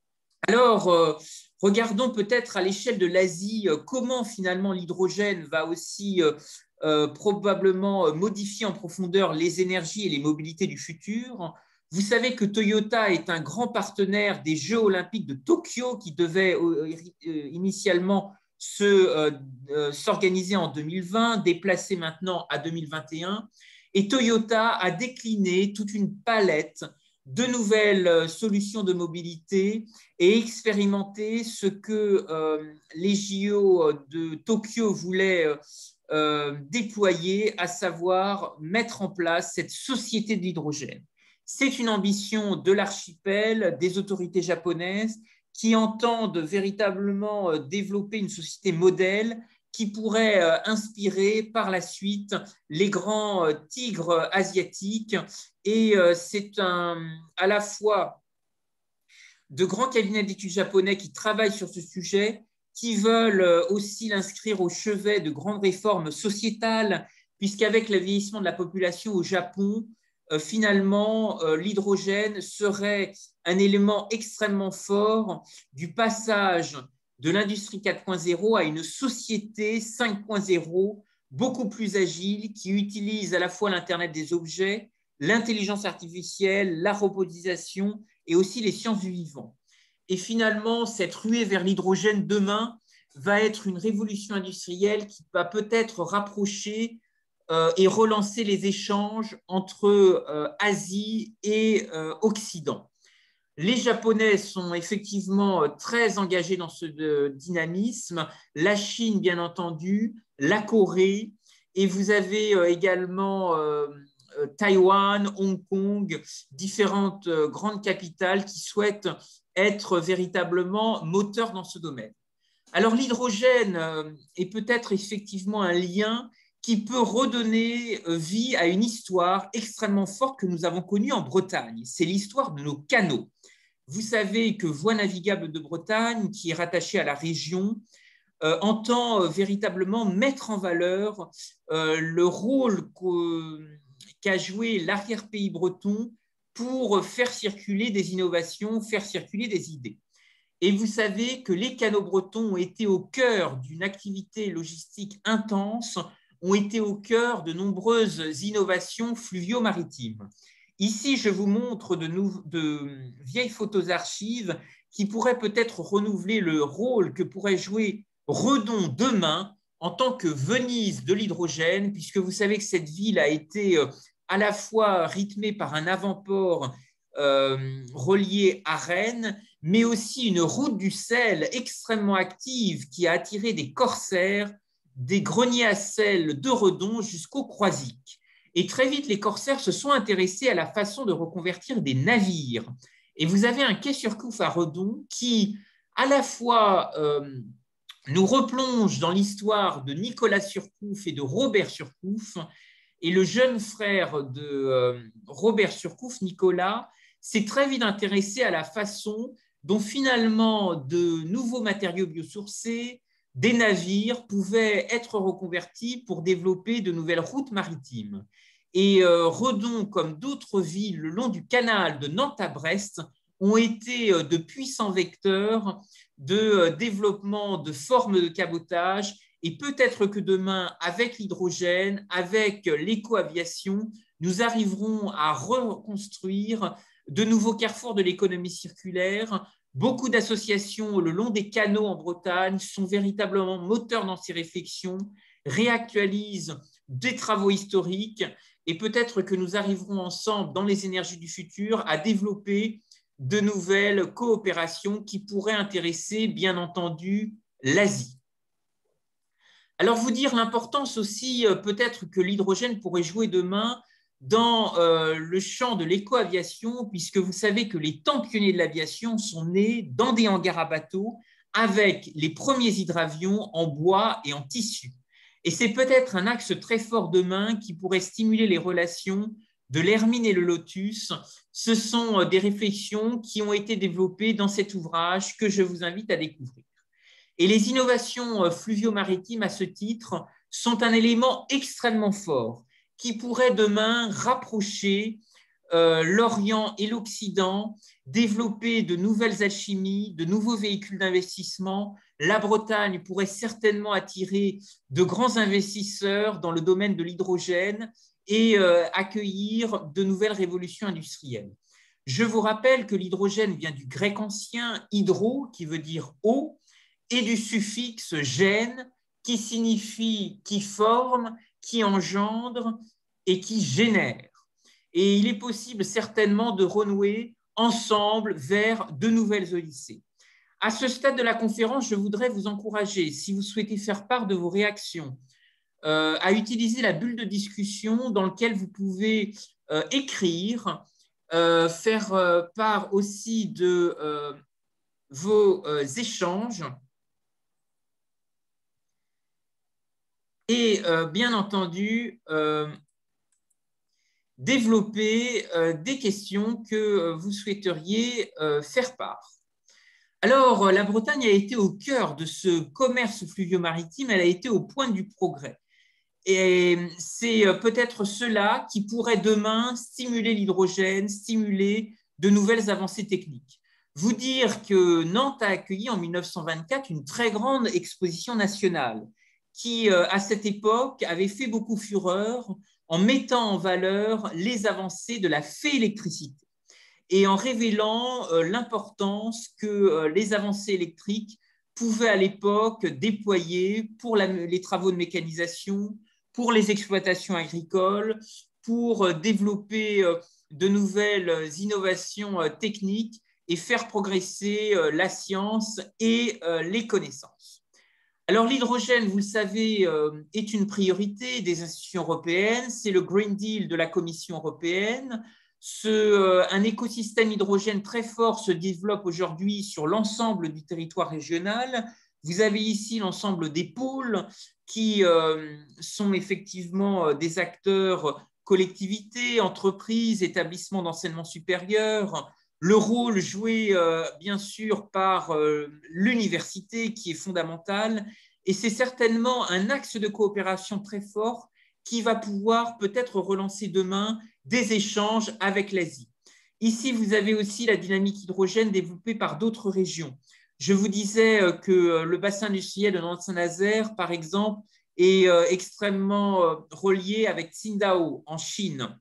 Alors, euh, regardons peut-être à l'échelle de l'Asie euh, comment finalement l'hydrogène va aussi euh, euh, probablement modifier en profondeur les énergies et les mobilités du futur. Vous savez que Toyota est un grand partenaire des Jeux olympiques de Tokyo qui devaient euh, initialement se, euh, euh, s'organiser en deux mille vingt, déplacés maintenant à deux mille vingt et un. Et Toyota a décliné toute une palette de nouvelles solutions de mobilité et expérimenter ce que euh, les J O de Tokyo voulaient euh, déployer, à savoir mettre en place cette société de l'hydrogène. C'est une ambition de l'archipel, des autorités japonaises qui entendent véritablement développer une société modèle qui pourrait inspirer par la suite les grands tigres asiatiques. Et c'est un, à la fois de grands cabinets d'études japonais qui travaillent sur ce sujet, qui veulent aussi l'inscrire au chevet de grandes réformes sociétales, puisqu'avec le vieillissement de la population au Japon, euh, finalement, euh, l'hydrogène serait un élément extrêmement fort du passage de l'industrie quatre point zéro à une société cinq point zéro beaucoup plus agile, qui utilise à la fois l'Internet des objets, l'intelligence artificielle, la robotisation et aussi les sciences du vivant. Et finalement, cette ruée vers l'hydrogène demain va être une révolution industrielle qui va peut-être rapprocher euh, et relancer les échanges entre euh, Asie et euh, Occident. Les Japonais sont effectivement très engagés dans ce dynamisme, la Chine, bien entendu, la Corée, et vous avez également Taïwan, Hong Kong, différentes grandes capitales qui souhaitent être véritablement moteurs dans ce domaine. Alors l'hydrogène est peut-être effectivement un lien qui peut redonner vie à une histoire extrêmement forte que nous avons connue en Bretagne. C'est l'histoire de nos canaux. Vous savez que Voies navigables de Bretagne, qui est rattachée à la région, euh, entend véritablement mettre en valeur euh, le rôle qu'a joué l'arrière-pays breton pour faire circuler des innovations, faire circuler des idées. Et vous savez que les canaux bretons ont été au cœur d'une activité logistique intense, ont été au cœur de nombreuses innovations fluvio-maritimes. Ici, je vous montre de, nou- de vieilles photos archives qui pourraient peut-être renouveler le rôle que pourrait jouer Redon demain en tant que Venise de l'hydrogène, puisque vous savez que cette ville a été à la fois rythmée par un avant-port euh, relié à Rennes, mais aussi une route du sel extrêmement active qui a attiré des corsaires des greniers à sel de Redon jusqu'au Croisic. Et très vite, les corsaires se sont intéressés à la façon de reconvertir des navires. Et vous avez un quai Surcouf à Redon qui, à la fois, euh, nous replonge dans l'histoire de Nicolas Surcouf et de Robert Surcouf. Et le jeune frère de euh, Robert Surcouf, Nicolas, s'est très vite intéressé à la façon dont finalement de nouveaux matériaux biosourcés, des navires pouvaient être reconvertis pour développer de nouvelles routes maritimes. Et euh, Redon, comme d'autres villes le long du canal de Nantes à Brest, ont été euh, de puissants vecteurs de euh, développement de formes de cabotage. Et peut-être que demain, avec l'hydrogène, avec l'éco-aviation, nous arriverons à reconstruire de nouveaux carrefours de l'économie circulaire. Beaucoup d'associations le long des canaux en Bretagne sont véritablement moteurs dans ces réflexions, réactualisent des travaux historiques et peut-être que nous arriverons ensemble dans les énergies du futur à développer de nouvelles coopérations qui pourraient intéresser, bien entendu, l'Asie. Alors, vous dire l'importance aussi, peut-être que l'hydrogène pourrait jouer demain dans euh, le champ de l'éco-aviation, puisque vous savez que les temps pionniers de l'aviation sont nés dans des hangars à bateaux avec les premiers hydravions en bois et en tissu. Et c'est peut-être un axe très fort demain qui pourrait stimuler les relations de l'Hermine et le Lotus. Ce sont des réflexions qui ont été développées dans cet ouvrage que je vous invite à découvrir. Et les innovations fluvio-maritimes, à ce titre, sont un élément extrêmement fort qui pourrait demain rapprocher euh, l'Orient et l'Occident, développer de nouvelles alchimies, de nouveaux véhicules d'investissement. La Bretagne pourrait certainement attirer de grands investisseurs dans le domaine de l'hydrogène et euh, accueillir de nouvelles révolutions industrielles. Je vous rappelle que l'hydrogène vient du grec ancien hydro, qui veut dire eau, et du suffixe gène, qui signifie qui forme, qui engendre et qui génère. Et il est possible certainement de renouer ensemble vers de nouvelles odyssées. À ce stade de la conférence, je voudrais vous encourager, si vous souhaitez faire part de vos réactions, euh, à utiliser la bulle de discussion dans laquelle vous pouvez euh, écrire, euh, faire euh, part aussi de euh, vos euh, échanges. Et euh, bien entendu, euh, développer euh, des questions que euh, vous souhaiteriez euh, faire part. Alors, euh, la Bretagne a été au cœur de ce commerce fluvio-maritime, elle a été au point du progrès. Et c'est euh, peut-être cela qui pourrait demain stimuler l'hydrogène, stimuler de nouvelles avancées techniques. Vous dire que Nantes a accueilli en mille neuf cent vingt-quatre une très grande exposition nationale qui, euh, à cette époque, avait fait beaucoup fureur en mettant en valeur les avancées de la féélectricité et en révélant euh, l'importance que euh, les avancées électriques pouvaient à l'époque déployer pour la, les travaux de mécanisation, pour les exploitations agricoles, pour euh, développer euh, de nouvelles innovations euh, techniques et faire progresser la science et les connaissances. Alors l'hydrogène, vous le savez, est une priorité des institutions européennes, c'est le Green Deal de la Commission européenne. Ce, un écosystème hydrogène très fort se développe aujourd'hui sur l'ensemble du territoire régional. Vous avez ici l'ensemble des pôles qui euh, sont effectivement des acteurs, collectivités, entreprises, établissements d'enseignement supérieur, le rôle joué euh, bien sûr par euh, l'université qui est fondamental, et c'est certainement un axe de coopération très fort qui va pouvoir peut-être relancer demain des échanges avec l'Asie. Ici, vous avez aussi la dynamique hydrogène développée par d'autres régions. Je vous disais que le bassin industriel de Nantes-Saint-Nazaire, par exemple, est extrêmement relié avec Qingdao en Chine.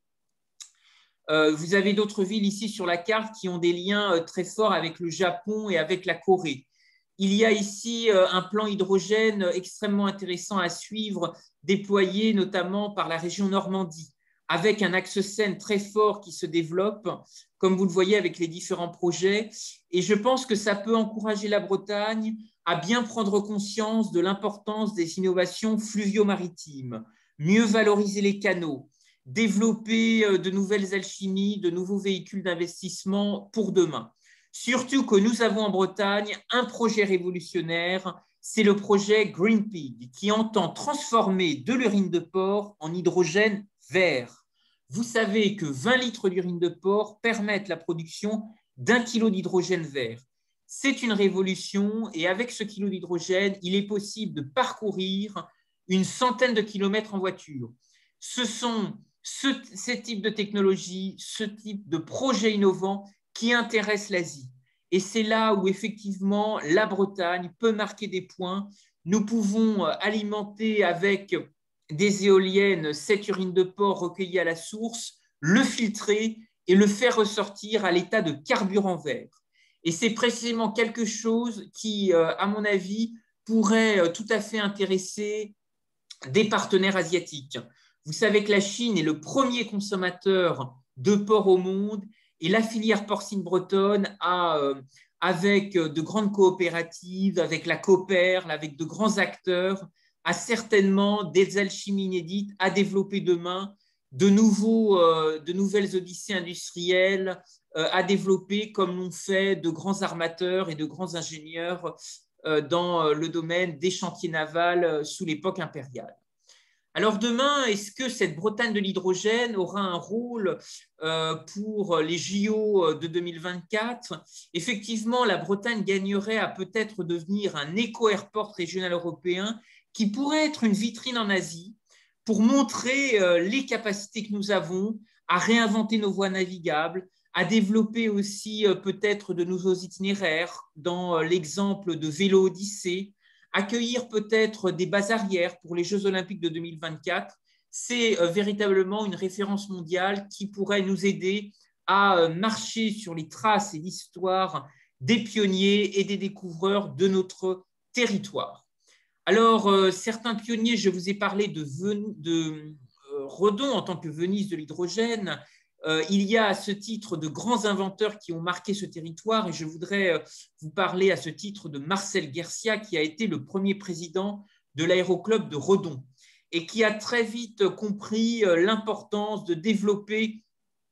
Vous avez d'autres villes ici sur la carte qui ont des liens très forts avec le Japon et avec la Corée. Il y a ici un plan hydrogène extrêmement intéressant à suivre, déployé notamment par la région Normandie, avec un axe Seine très fort qui se développe, comme vous le voyez avec les différents projets. Et je pense que ça peut encourager la Bretagne à bien prendre conscience de l'importance des innovations fluvio-maritimes, mieux valoriser les canaux, développer de nouvelles alchimies, de nouveaux véhicules d'investissement pour demain. Surtout que nous avons en Bretagne un projet révolutionnaire, c'est le projet Green Pig, qui entend transformer de l'urine de porc en hydrogène vert. Vous savez que vingt litres d'urine de porc permettent la production d'un kilo d'hydrogène vert. C'est une révolution et avec ce kilo d'hydrogène, il est possible de parcourir une centaine de kilomètres en voiture. Ce sont ce, ces types de technologies, ce type de projets innovants qui intéressent l'Asie. Et c'est là où effectivement la Bretagne peut marquer des points. Nous pouvons alimenter avec des éoliennes cette urine de porc recueillie à la source, le filtrer et le faire ressortir à l'état de carburant vert. Et c'est précisément quelque chose qui, à mon avis, pourrait tout à fait intéresser des partenaires asiatiques. Vous savez que la Chine est le premier consommateur de porc au monde et la filière porcine bretonne a, euh, avec de grandes coopératives, avec la Cooperl, avec de grands acteurs, a certainement des alchimies inédites à développer demain, de, nouveaux, euh, de nouvelles odyssées industrielles euh, à développer comme l'ont fait de grands armateurs et de grands ingénieurs euh, dans le domaine des chantiers navals sous l'époque impériale. Alors demain, est-ce que cette Bretagne de l'hydrogène aura un rôle euh, pour les J O de deux mille vingt-quatre? Effectivement, la Bretagne gagnerait à peut-être devenir un éco-airport régional européen qui pourrait être une vitrine en Asie pour montrer euh, les capacités que nous avons à réinventer nos voies navigables, à développer aussi euh, peut-être de nouveaux itinéraires dans euh, l'exemple de Vélo Odyssée, accueillir peut-être des bases arrières pour les Jeux Olympiques de deux mille vingt-quatre, c'est euh, véritablement une référence mondiale qui pourrait nous aider à euh, marcher sur les traces et l'histoire des pionniers et des découvreurs de notre territoire. Alors, euh, certains pionniers, je vous ai parlé de, de euh, Redon en tant que Venise de l'hydrogène. Euh, il y a à ce titre de grands inventeurs qui ont marqué ce territoire et je voudrais euh, vous parler à ce titre de Marcel Guercia qui a été le premier président de l'aéroclub de Redon et qui a très vite compris euh, l'importance de développer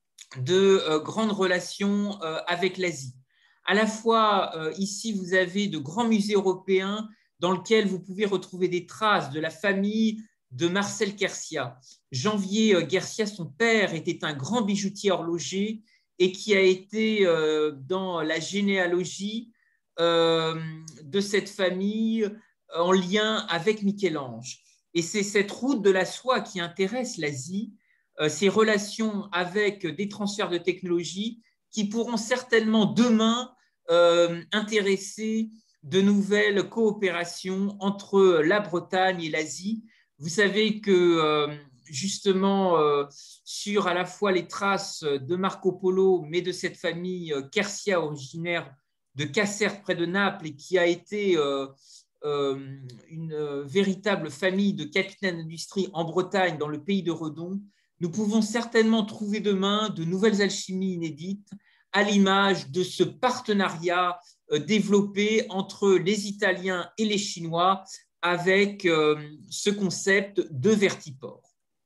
de euh, grandes relations euh, avec l'Asie. À la fois, euh, ici, vous avez de grands musées européens dans lesquels vous pouvez retrouver des traces de la famille de Marcel Guercia. Janvier Guercia, son père, était un grand bijoutier horloger et qui a été euh, dans la généalogie euh, de cette famille en lien avec Michel-Ange. Et c'est cette route de la soie qui intéresse l'Asie, euh, ces relations avec des transferts de technologie qui pourront certainement demain euh, intéresser de nouvelles coopérations entre la Bretagne et l'Asie. Vous savez que euh, justement euh, sur à la fois les traces de Marco Polo, mais de cette famille euh, Quercia originaire de Cassert près de Naples et qui a été euh, euh, une euh, véritable famille de capitaines d'industrie en Bretagne, dans le pays de Redon, nous pouvons certainement trouver demain de nouvelles alchimies inédites à l'image de ce partenariat euh, développé entre les Italiens et les Chinois avec euh, ce concept de vertiport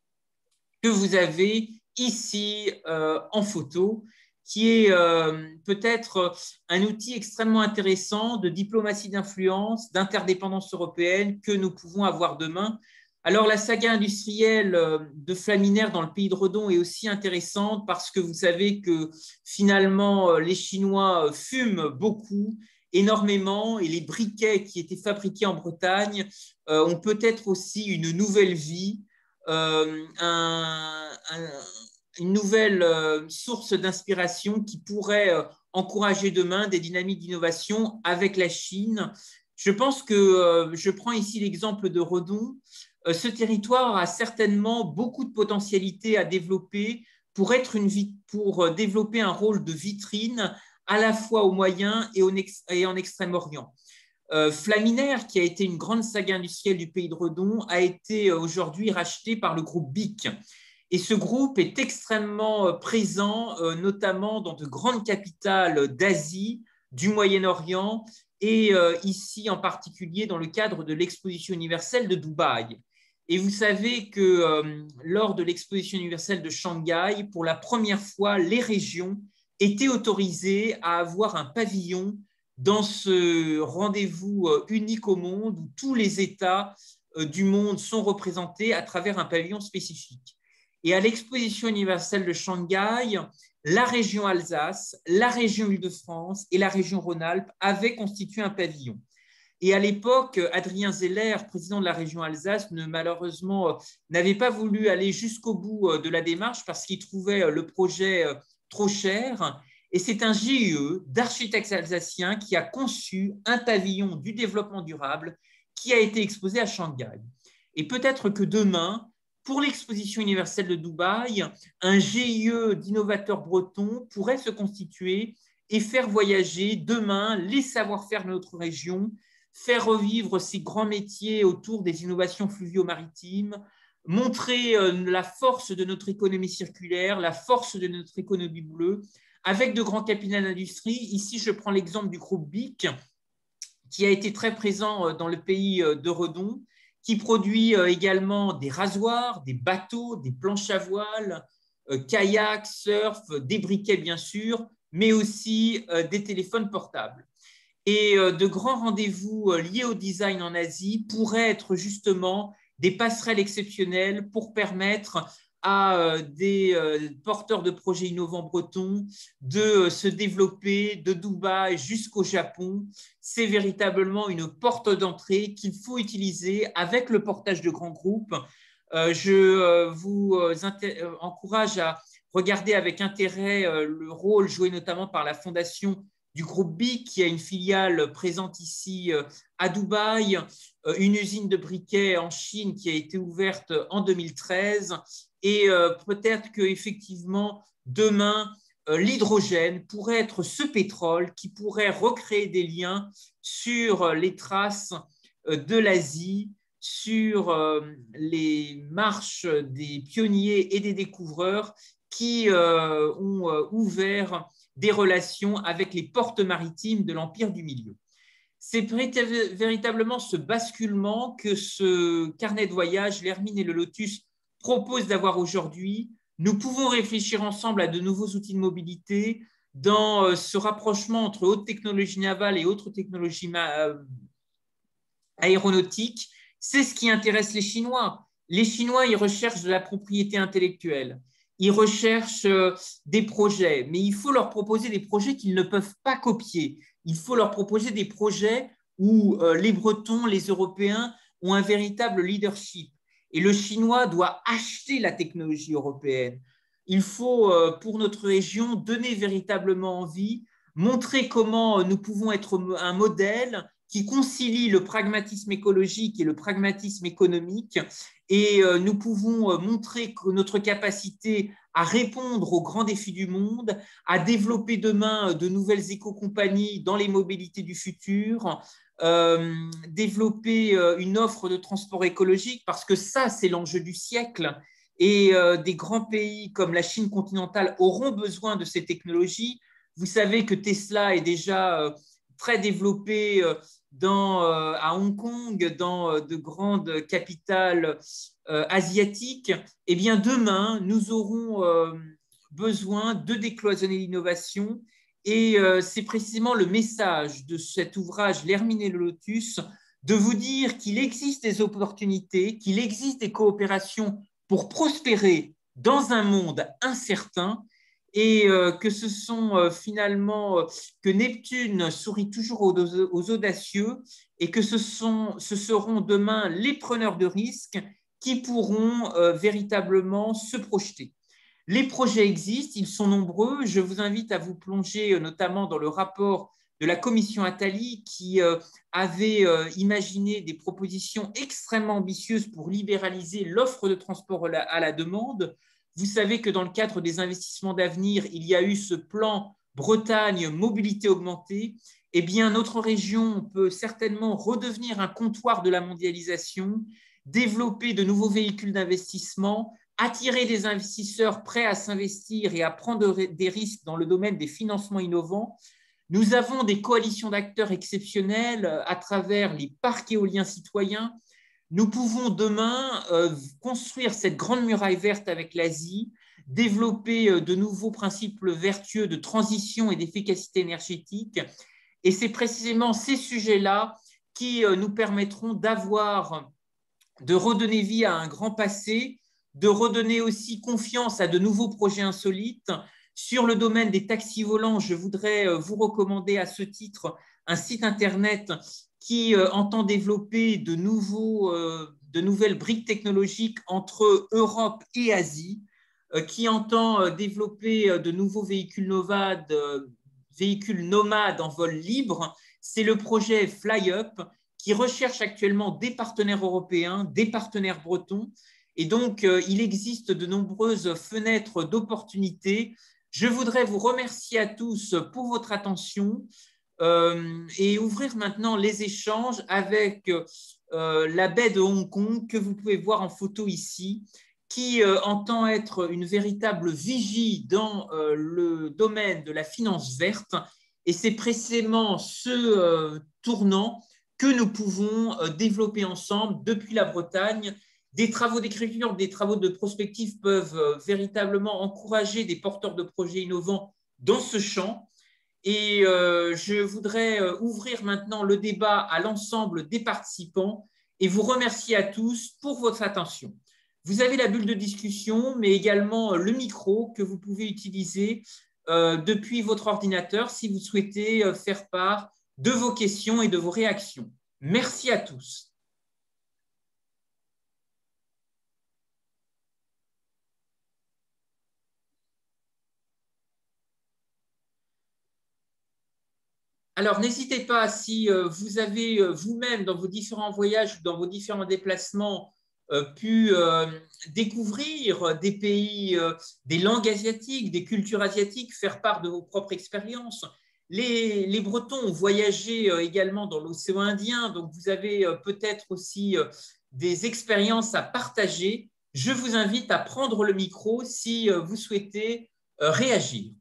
que vous avez ici euh, en photo, qui est euh, peut-être un outil extrêmement intéressant de diplomatie d'influence, d'interdépendance européenne que nous pouvons avoir demain. Alors, la saga industrielle de Flaminaire dans le pays de Redon est aussi intéressante parce que vous savez que finalement, les Chinois fument beaucoup, énormément, et les briquets qui étaient fabriqués en Bretagne euh, ont peut-être aussi une nouvelle vie. Euh, un, un, une nouvelle euh, source d'inspiration qui pourrait euh, encourager demain des dynamiques d'innovation avec la Chine. Je pense que, euh, je prends ici l'exemple de Redon, euh, ce territoire a certainement beaucoup de potentialités à développer pour, être une, pour euh, développer un rôle de vitrine à la fois au Moyen et, au, et en Extrême-Orient. Euh, Flaminaire, qui a été une grande saga industrielle du pays de Redon, a été aujourd'hui racheté par le groupe B I C. Et ce groupe est extrêmement présent, euh, notamment dans de grandes capitales d'Asie, du Moyen-Orient, et euh, ici en particulier dans le cadre de l'exposition universelle de Dubaï. Et vous savez que euh, lors de l'exposition universelle de Shanghai, pour la première fois, les régions étaient autorisées à avoir un pavillon dans ce rendez-vous unique au monde où tous les États du monde sont représentés à travers un pavillon spécifique. Et à l'exposition universelle de Shanghai, la région Alsace, la région Île-de-France et la région Rhône-Alpes avaient constitué un pavillon. Et à l'époque, Adrien Zeller, président de la région Alsace, ne, malheureusement n'avait pas voulu aller jusqu'au bout de la démarche parce qu'il trouvait le projet trop cher. Et c'est un G I E d'architectes alsaciens qui a conçu un pavillon du développement durable qui a été exposé à Shanghai. Et peut-être que demain, pour l'exposition universelle de Dubaï, un G I E d'innovateurs bretons pourrait se constituer et faire voyager demain les savoir-faire de notre région, faire revivre ces grands métiers autour des innovations fluvio-maritimes, montrer la force de notre économie circulaire, la force de notre économie bleue, avec de grands capitaux d'industrie. Ici, je prends l'exemple du groupe B I C, qui a été très présent dans le pays de Redon, qui produit également des rasoirs, des bateaux, des planches à voile, kayaks, surf, des briquets bien sûr, mais aussi des téléphones portables. Et de grands rendez-vous liés au design en Asie pourraient être justement des passerelles exceptionnelles pour permettre à des porteurs de projets innovants bretons de se développer de Dubaï jusqu'au Japon. C'est véritablement une porte d'entrée qu'il faut utiliser avec le portage de grands groupes. Je vous encourage à regarder avec intérêt le rôle joué notamment par la fondation du groupe B I C, qui a une filiale présente ici à Dubaï, une usine de briquets en Chine qui a été ouverte en deux mille treize, et peut-être qu'effectivement, demain, l'hydrogène pourrait être ce pétrole qui pourrait recréer des liens sur les traces de l'Asie, sur les marches des pionniers et des découvreurs qui ont ouvert des relations avec les portes maritimes de l'Empire du Milieu. C'est véritablement ce basculement que ce carnet de voyage, l'Hermine et le Lotus, propose d'avoir aujourd'hui. Nous pouvons réfléchir ensemble à de nouveaux outils de mobilité dans ce rapprochement entre haute technologie navale et autres technologies aéronautiques. C'est ce qui intéresse les Chinois. Les Chinois, ils recherchent de la propriété intellectuelle. Ils recherchent des projets, mais il faut leur proposer des projets qu'ils ne peuvent pas copier. Il faut leur proposer des projets où les Bretons, les Européens ont un véritable leadership. Et le Chinois doit acheter la technologie européenne. Il faut, pour notre région, donner véritablement envie, montrer comment nous pouvons être un modèle qui concilie le pragmatisme écologique et le pragmatisme économique. Et nous pouvons montrer notre capacité à répondre aux grands défis du monde, à développer demain de nouvelles éco-compagnies dans les mobilités du futur, euh, développer une offre de transport écologique, parce que ça, c'est l'enjeu du siècle. Et euh, des grands pays comme la Chine continentale auront besoin de ces technologies. Vous savez que Tesla est déjà euh, très développé euh, dans, euh, à Hong Kong, dans euh, de grandes capitales euh, asiatiques. Eh bien, demain, nous aurons euh, besoin de décloisonner l'innovation. Et euh, c'est précisément le message de cet ouvrage, L'Hermine et le Lotus, de vous dire qu'il existe des opportunités, qu'il existe des coopérations pour prospérer dans un monde incertain et euh, que ce sont euh, finalement euh, que Neptune sourit toujours aux, aux audacieux et que ce, sont, ce seront demain les preneurs de risques qui pourront euh, véritablement se projeter. Les projets existent, ils sont nombreux. Je vous invite à vous plonger euh, notamment dans le rapport de la commission Attali qui euh, avait euh, imaginé des propositions extrêmement ambitieuses pour libéraliser l'offre de transport à la, à la demande. Vous savez que dans le cadre des investissements d'avenir, il y a eu ce plan Bretagne mobilité augmentée. Eh bien, notre région peut certainement redevenir un comptoir de la mondialisation, développer de nouveaux véhicules d'investissement, attirer des investisseurs prêts à s'investir et à prendre des risques dans le domaine des financements innovants. Nous avons des coalitions d'acteurs exceptionnelles à travers les parcs éoliens citoyens. Nous pouvons demain euh, construire cette grande muraille verte avec l'Asie, développer euh, de nouveaux principes vertueux de transition et d'efficacité énergétique. Et c'est précisément ces sujets-là qui euh, nous permettront d'avoir, de redonner vie à un grand passé, de redonner aussi confiance à de nouveaux projets insolites. Sur le domaine des taxis volants, je voudrais euh, vous recommander à ce titre un site internet qui euh, entend développer de, nouveaux, euh, de nouvelles briques technologiques entre Europe et Asie, euh, qui entend euh, développer euh, de nouveaux véhicules nomades, euh, véhicules nomades en vol libre. C'est le projet FlyUp qui recherche actuellement des partenaires européens, des partenaires bretons. Et donc, euh, il existe de nombreuses fenêtres d'opportunités. Je voudrais vous remercier à tous pour votre attention. Euh, et ouvrir maintenant les échanges avec euh, la baie de Hong Kong que vous pouvez voir en photo ici, qui euh, entend être une véritable vigie dans euh, le domaine de la finance verte. Et c'est précisément ce euh, tournant que nous pouvons euh, développer ensemble depuis la Bretagne. Des travaux d'écriture, des travaux de prospective peuvent euh, véritablement encourager des porteurs de projets innovants dans ce champ. Et euh, je voudrais euh, ouvrir maintenant le débat à l'ensemble des participants et vous remercier à tous pour votre attention. Vous avez la bulle de discussion, mais également le micro que vous pouvez utiliser euh, depuis votre ordinateur si vous souhaitez euh, faire part de vos questions et de vos réactions. Merci à tous. Alors, n'hésitez pas, si euh, vous avez euh, vous-même, dans vos différents voyages, dans vos différents déplacements, euh, pu euh, découvrir des pays, euh, des langues asiatiques, des cultures asiatiques, faire part de vos propres expériences. Les, les Bretons ont voyagé euh, également dans l'océan Indien, donc vous avez euh, peut-être aussi euh, des expériences à partager. Je vous invite à prendre le micro si euh, vous souhaitez euh, réagir.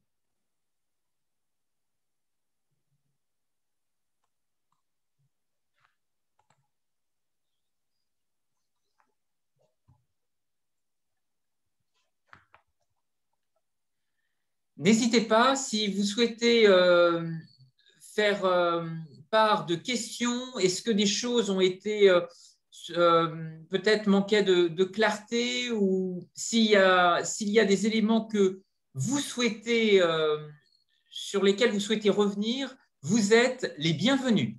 N'hésitez pas, si vous souhaitez euh, faire euh, part de questions, est-ce que des choses ont été euh, euh, peut-être manquaient de, de clarté ou s'il y a, s'il y a des éléments que vous souhaitez, euh, sur lesquels vous souhaitez revenir, vous êtes les bienvenus.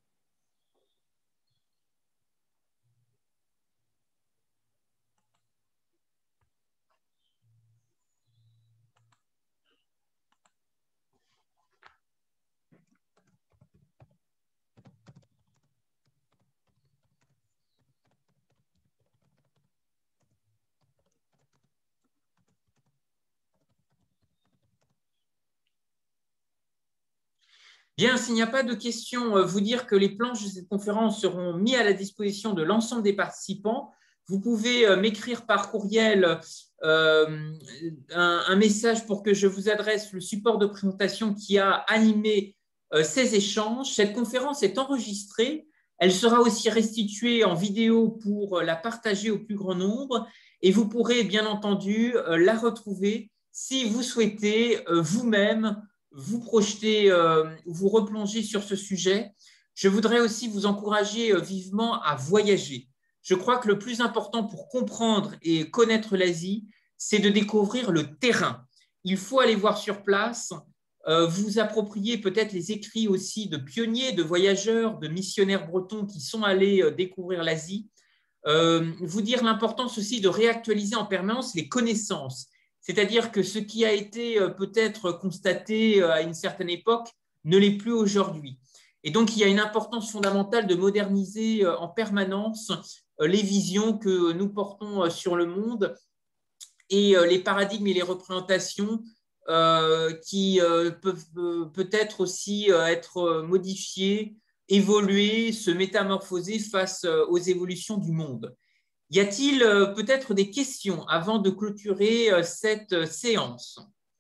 Bien, s'il n'y a pas de questions, euh, vous dire que les planches de cette conférence seront mis à la disposition de l'ensemble des participants. Vous pouvez euh, m'écrire par courriel euh, un, un message pour que je vous adresse le support de présentation qui a animé euh, ces échanges. Cette conférence est enregistrée. Elle sera aussi restituée en vidéo pour la partager au plus grand nombre et vous pourrez bien entendu euh, la retrouver si vous souhaitez euh, vous-même vous projeter, euh, vous replonger sur ce sujet. Je voudrais aussi vous encourager euh, vivement à voyager. Je crois que le plus important pour comprendre et connaître l'Asie, c'est de découvrir le terrain. Il faut aller voir sur place, euh, vous approprier peut-être les écrits aussi de pionniers, de voyageurs, de missionnaires bretons qui sont allés euh, découvrir l'Asie. Euh, vous dire l'importance aussi de réactualiser en permanence les connaissances. C'est-à-dire que ce qui a été euh, peut-être constaté euh, à une certaine époque ne l'est plus aujourd'hui. Et donc, il y a une importance fondamentale de moderniser euh, en permanence euh, les visions que nous portons euh, sur le monde et euh, les paradigmes et les représentations euh, qui euh, peuvent euh, peut-être aussi euh, être modifiés, évoluer, se métamorphoser face euh, aux évolutions du monde. Y a-t-il euh, peut-être des questions avant de clôturer euh, cette euh, séance?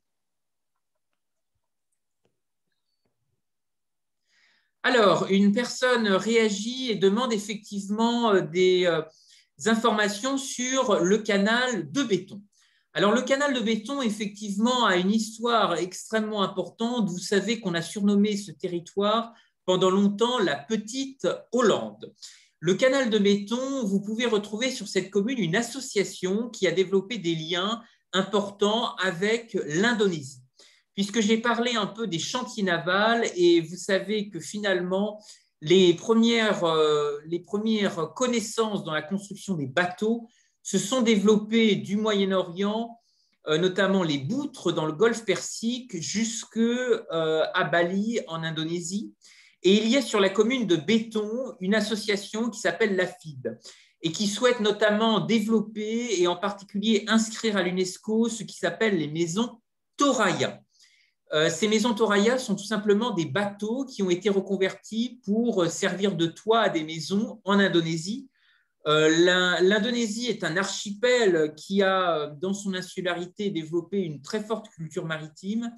Alors, une personne réagit et demande effectivement euh, des euh, informations sur le canal de béton. Alors, le canal de béton, effectivement, a une histoire extrêmement importante. Vous savez qu'on a surnommé ce territoire pendant longtemps la Petite Hollande. Le canal de béton, vous pouvez retrouver sur cette commune une association qui a développé des liens importants avec l'Indonésie. Puisque j'ai parlé un peu des chantiers navals et vous savez que finalement, les premières, euh, les premières connaissances dans la construction des bateaux se sont développées du Moyen-Orient, euh, notamment les boutres dans le golfe Persique, jusqu'à euh, Bali en Indonésie. Et il y a sur la commune de Béton une association qui s'appelle l'A F I D et qui souhaite notamment développer et en particulier inscrire à l'UNESCO ce qui s'appelle les maisons Thoraya. Euh, ces maisons Thoraya sont tout simplement des bateaux qui ont été reconvertis pour servir de toit à des maisons en Indonésie. Euh, L'Indonésie est un archipel qui a, dans son insularité, développé une très forte culture maritime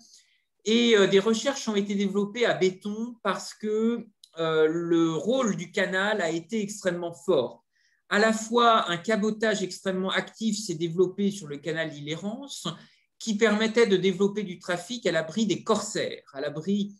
et euh, des recherches ont été développées à Béton parce que euh, le rôle du canal a été extrêmement fort. À la fois, un cabotage extrêmement actif s'est développé sur le canal d'Île-et-Rance qui permettait de développer du trafic à l'abri des corsaires, à l'abri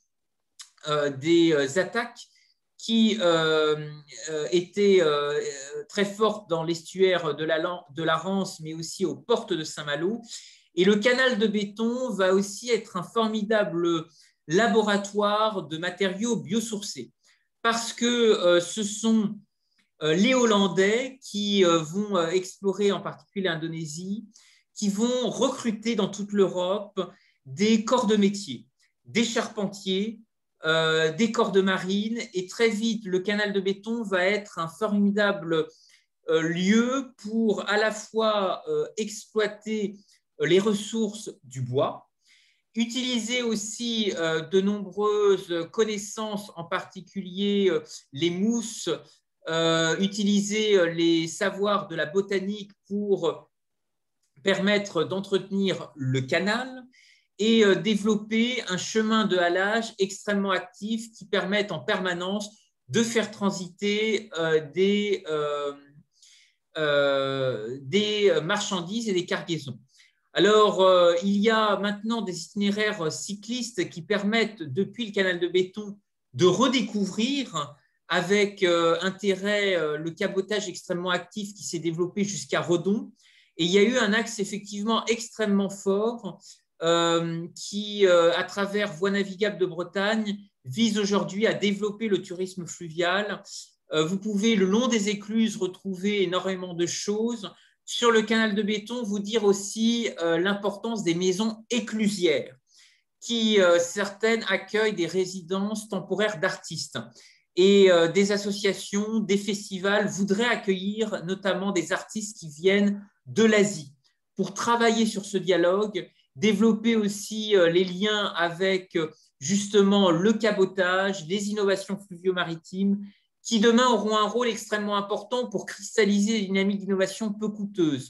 euh, des euh, attaques qui euh, euh, étaient euh, très fortes dans l'estuaire de la, de la Rance, mais aussi aux portes de Saint-Malo. Et le canal de Béton va aussi être un formidable laboratoire de matériaux biosourcés, parce que euh, ce sont euh, les Hollandais qui euh, vont euh, explorer en particulier l'Indonésie, qui vont recruter dans toute l'Europe des corps de métier, des charpentiers, euh, des corps de marine, et très vite, le canal de Béton va être un formidable euh, lieu pour à la fois euh, exploiter les ressources du bois, utiliser aussi euh, de nombreuses connaissances, en particulier euh, les mousses, euh, utiliser les savoirs de la botanique pour permettre d'entretenir le canal et euh, développer un chemin de halage extrêmement actif qui permette en permanence de faire transiter euh, des, euh, euh, des marchandises et des cargaisons. Alors, euh, il y a maintenant des itinéraires cyclistes qui permettent, depuis le canal de Béton, de redécouvrir avec euh, intérêt euh, le cabotage extrêmement actif qui s'est développé jusqu'à Redon. Et il y a eu un axe effectivement extrêmement fort euh, qui, euh, à travers Voies navigables de Bretagne, vise aujourd'hui à développer le tourisme fluvial. Euh, vous pouvez, le long des écluses, retrouver énormément de choses. Sur le canal de Béton, vous dire aussi euh, l'importance des maisons éclusières, qui euh, certaines accueillent des résidences temporaires d'artistes. Et euh, des associations, des festivals voudraient accueillir notamment des artistes qui viennent de l'Asie pour travailler sur ce dialogue, développer aussi euh, les liens avec euh, justement le cabotage, les innovations fluvio-maritimes, qui demain auront un rôle extrêmement important pour cristalliser des dynamiques d'innovation peu coûteuses.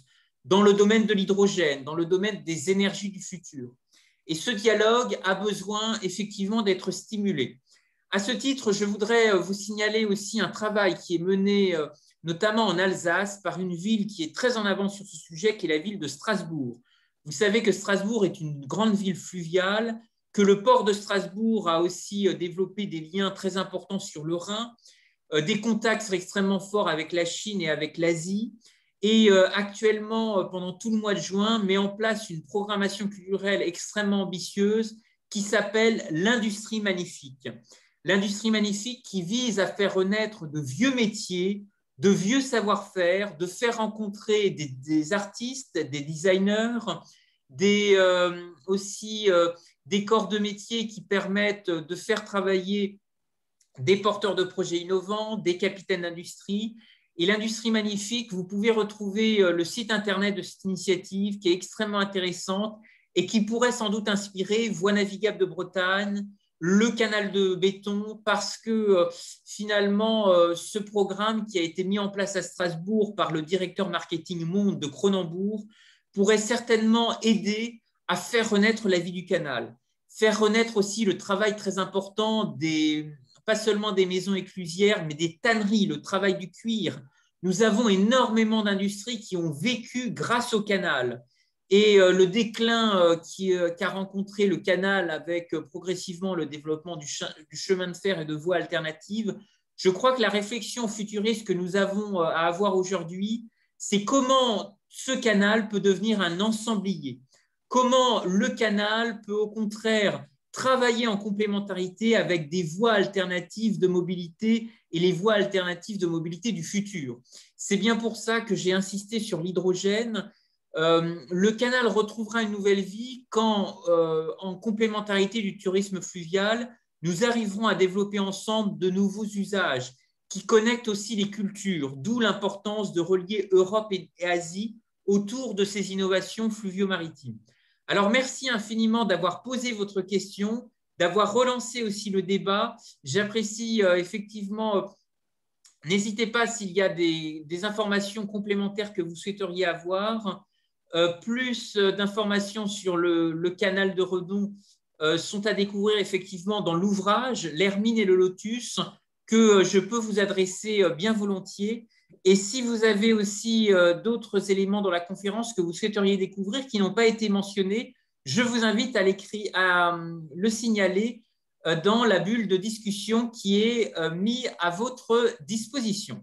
dans le domaine de l'hydrogène, dans le domaine des énergies du futur. Et ce dialogue a besoin effectivement d'être stimulé. À ce titre, je voudrais vous signaler aussi un travail qui est mené notamment en Alsace par une ville qui est très en avance sur ce sujet, qui est la ville de Strasbourg. Vous savez que Strasbourg est une grande ville fluviale, que le port de Strasbourg a aussi développé des liens très importants sur le Rhin, des contacts extrêmement forts avec la Chine et avec l'Asie, et actuellement, pendant tout le mois de juin, met en place une programmation culturelle extrêmement ambitieuse qui s'appelle l'Industrie Magnifique. L'Industrie Magnifique qui vise à faire renaître de vieux métiers, de vieux savoir-faire, de faire rencontrer des, des artistes, des designers, des, euh, aussi euh, des corps de métier qui permettent de faire travailler des porteurs de projets innovants, des capitaines d'industrie. Et l'Industrie Magnifique, vous pouvez retrouver le site internet de cette initiative qui est extrêmement intéressante et qui pourrait sans doute inspirer Voies navigables de Bretagne, le canal de béton, parce que euh, finalement, euh, ce programme qui a été mis en place à Strasbourg par le directeur marketing Monde de Cronenbourg pourrait certainement aider à faire renaître la vie du canal, faire renaître aussi le travail très important des, pas seulement des maisons éclusières, mais des tanneries, le travail du cuir. Nous avons énormément d'industries qui ont vécu grâce au canal. Et le déclin qu'a rencontré le canal avec progressivement le développement du chemin de fer et de voies alternatives, je crois que la réflexion futuriste que nous avons à avoir aujourd'hui, c'est comment ce canal peut devenir un ensemblier, comment le canal peut au contraire travailler en complémentarité avec des voies alternatives de mobilité et les voies alternatives de mobilité du futur. C'est bien pour ça que j'ai insisté sur l'hydrogène. Euh, le canal retrouvera une nouvelle vie quand, euh, en complémentarité du tourisme fluvial, nous arriverons à développer ensemble de nouveaux usages qui connectent aussi les cultures, d'où l'importance de relier Europe et Asie autour de ces innovations fluvio-maritimes. Alors, merci infiniment d'avoir posé votre question, d'avoir relancé aussi le débat. J'apprécie euh, effectivement. Euh, N'hésitez pas s'il y a des, des informations complémentaires que vous souhaiteriez avoir. Euh, plus d'informations sur le, le canal de Redon euh, sont à découvrir effectivement dans l'ouvrage L'Hermine et le Lotus que je peux vous adresser bien volontiers. Et si vous avez aussi euh, d'autres éléments dans la conférence que vous souhaiteriez découvrir qui n'ont pas été mentionnés, je vous invite à, à euh, le signaler euh, dans la bulle de discussion qui est euh, mise à votre disposition.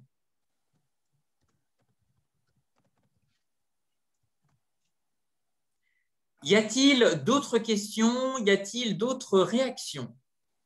Y a-t-il d'autres questions? Y a-t-il d'autres réactions?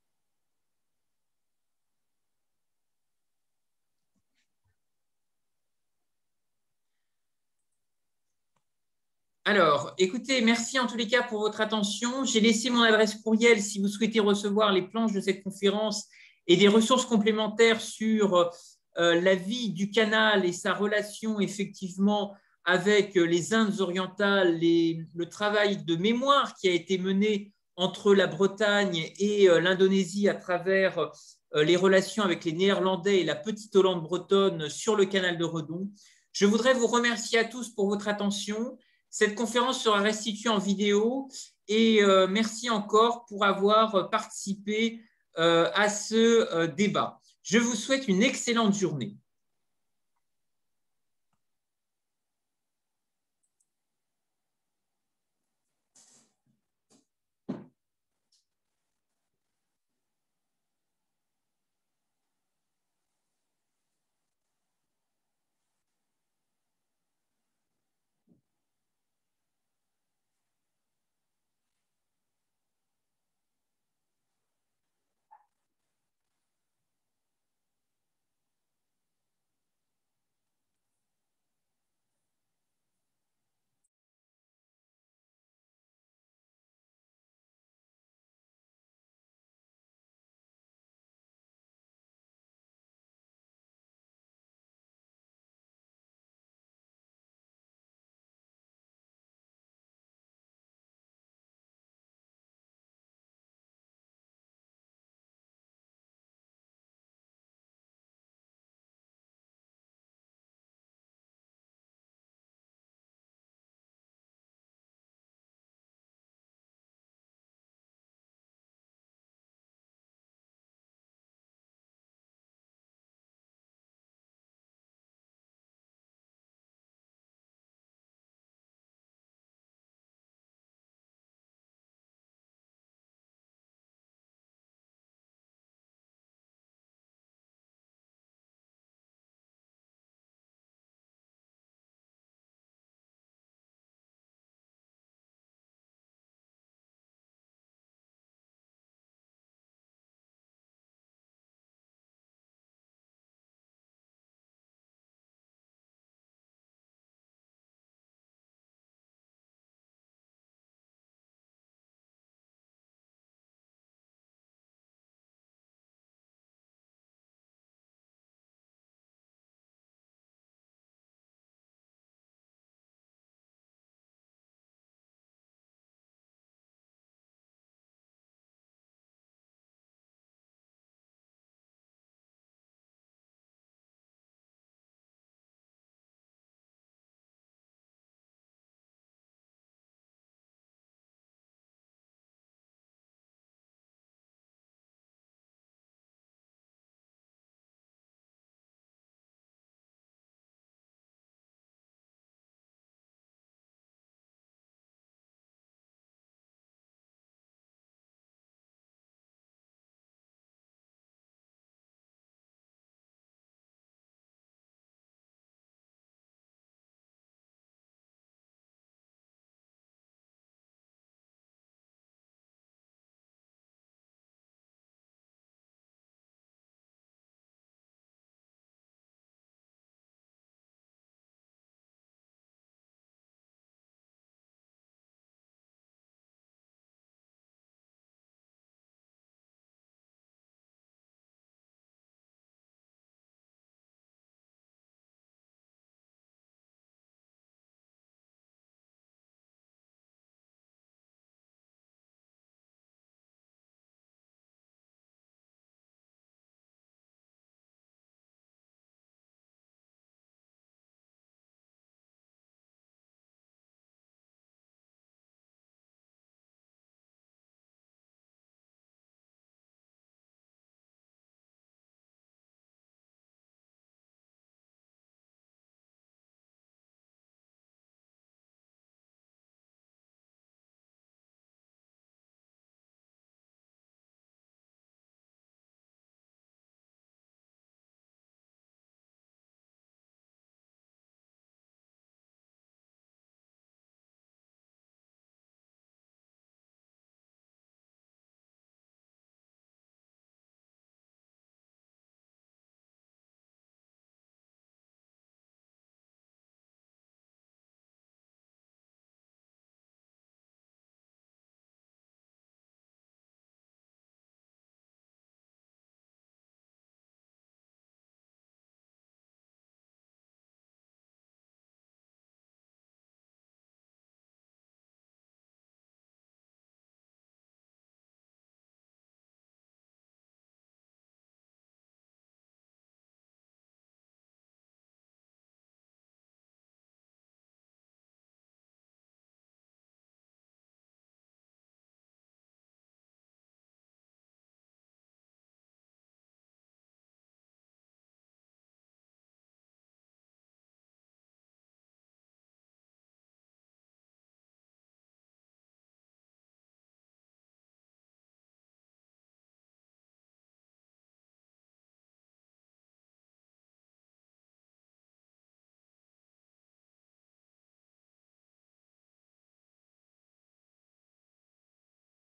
Alors, écoutez, merci en tous les cas pour votre attention. J'ai laissé mon adresse courriel si vous souhaitez recevoir les planches de cette conférence et des ressources complémentaires sur euh, la vie du canal et sa relation effectivement avec les Indes orientales, les, le travail de mémoire qui a été mené entre la Bretagne et euh, l'Indonésie à travers euh, les relations avec les Néerlandais et la petite Hollande bretonne sur le canal de Redon. Je voudrais vous remercier à tous pour votre attention. Cette conférence sera restituée en vidéo et euh, merci encore pour avoir participé euh, à ce euh, débat. Je vous souhaite une excellente journée.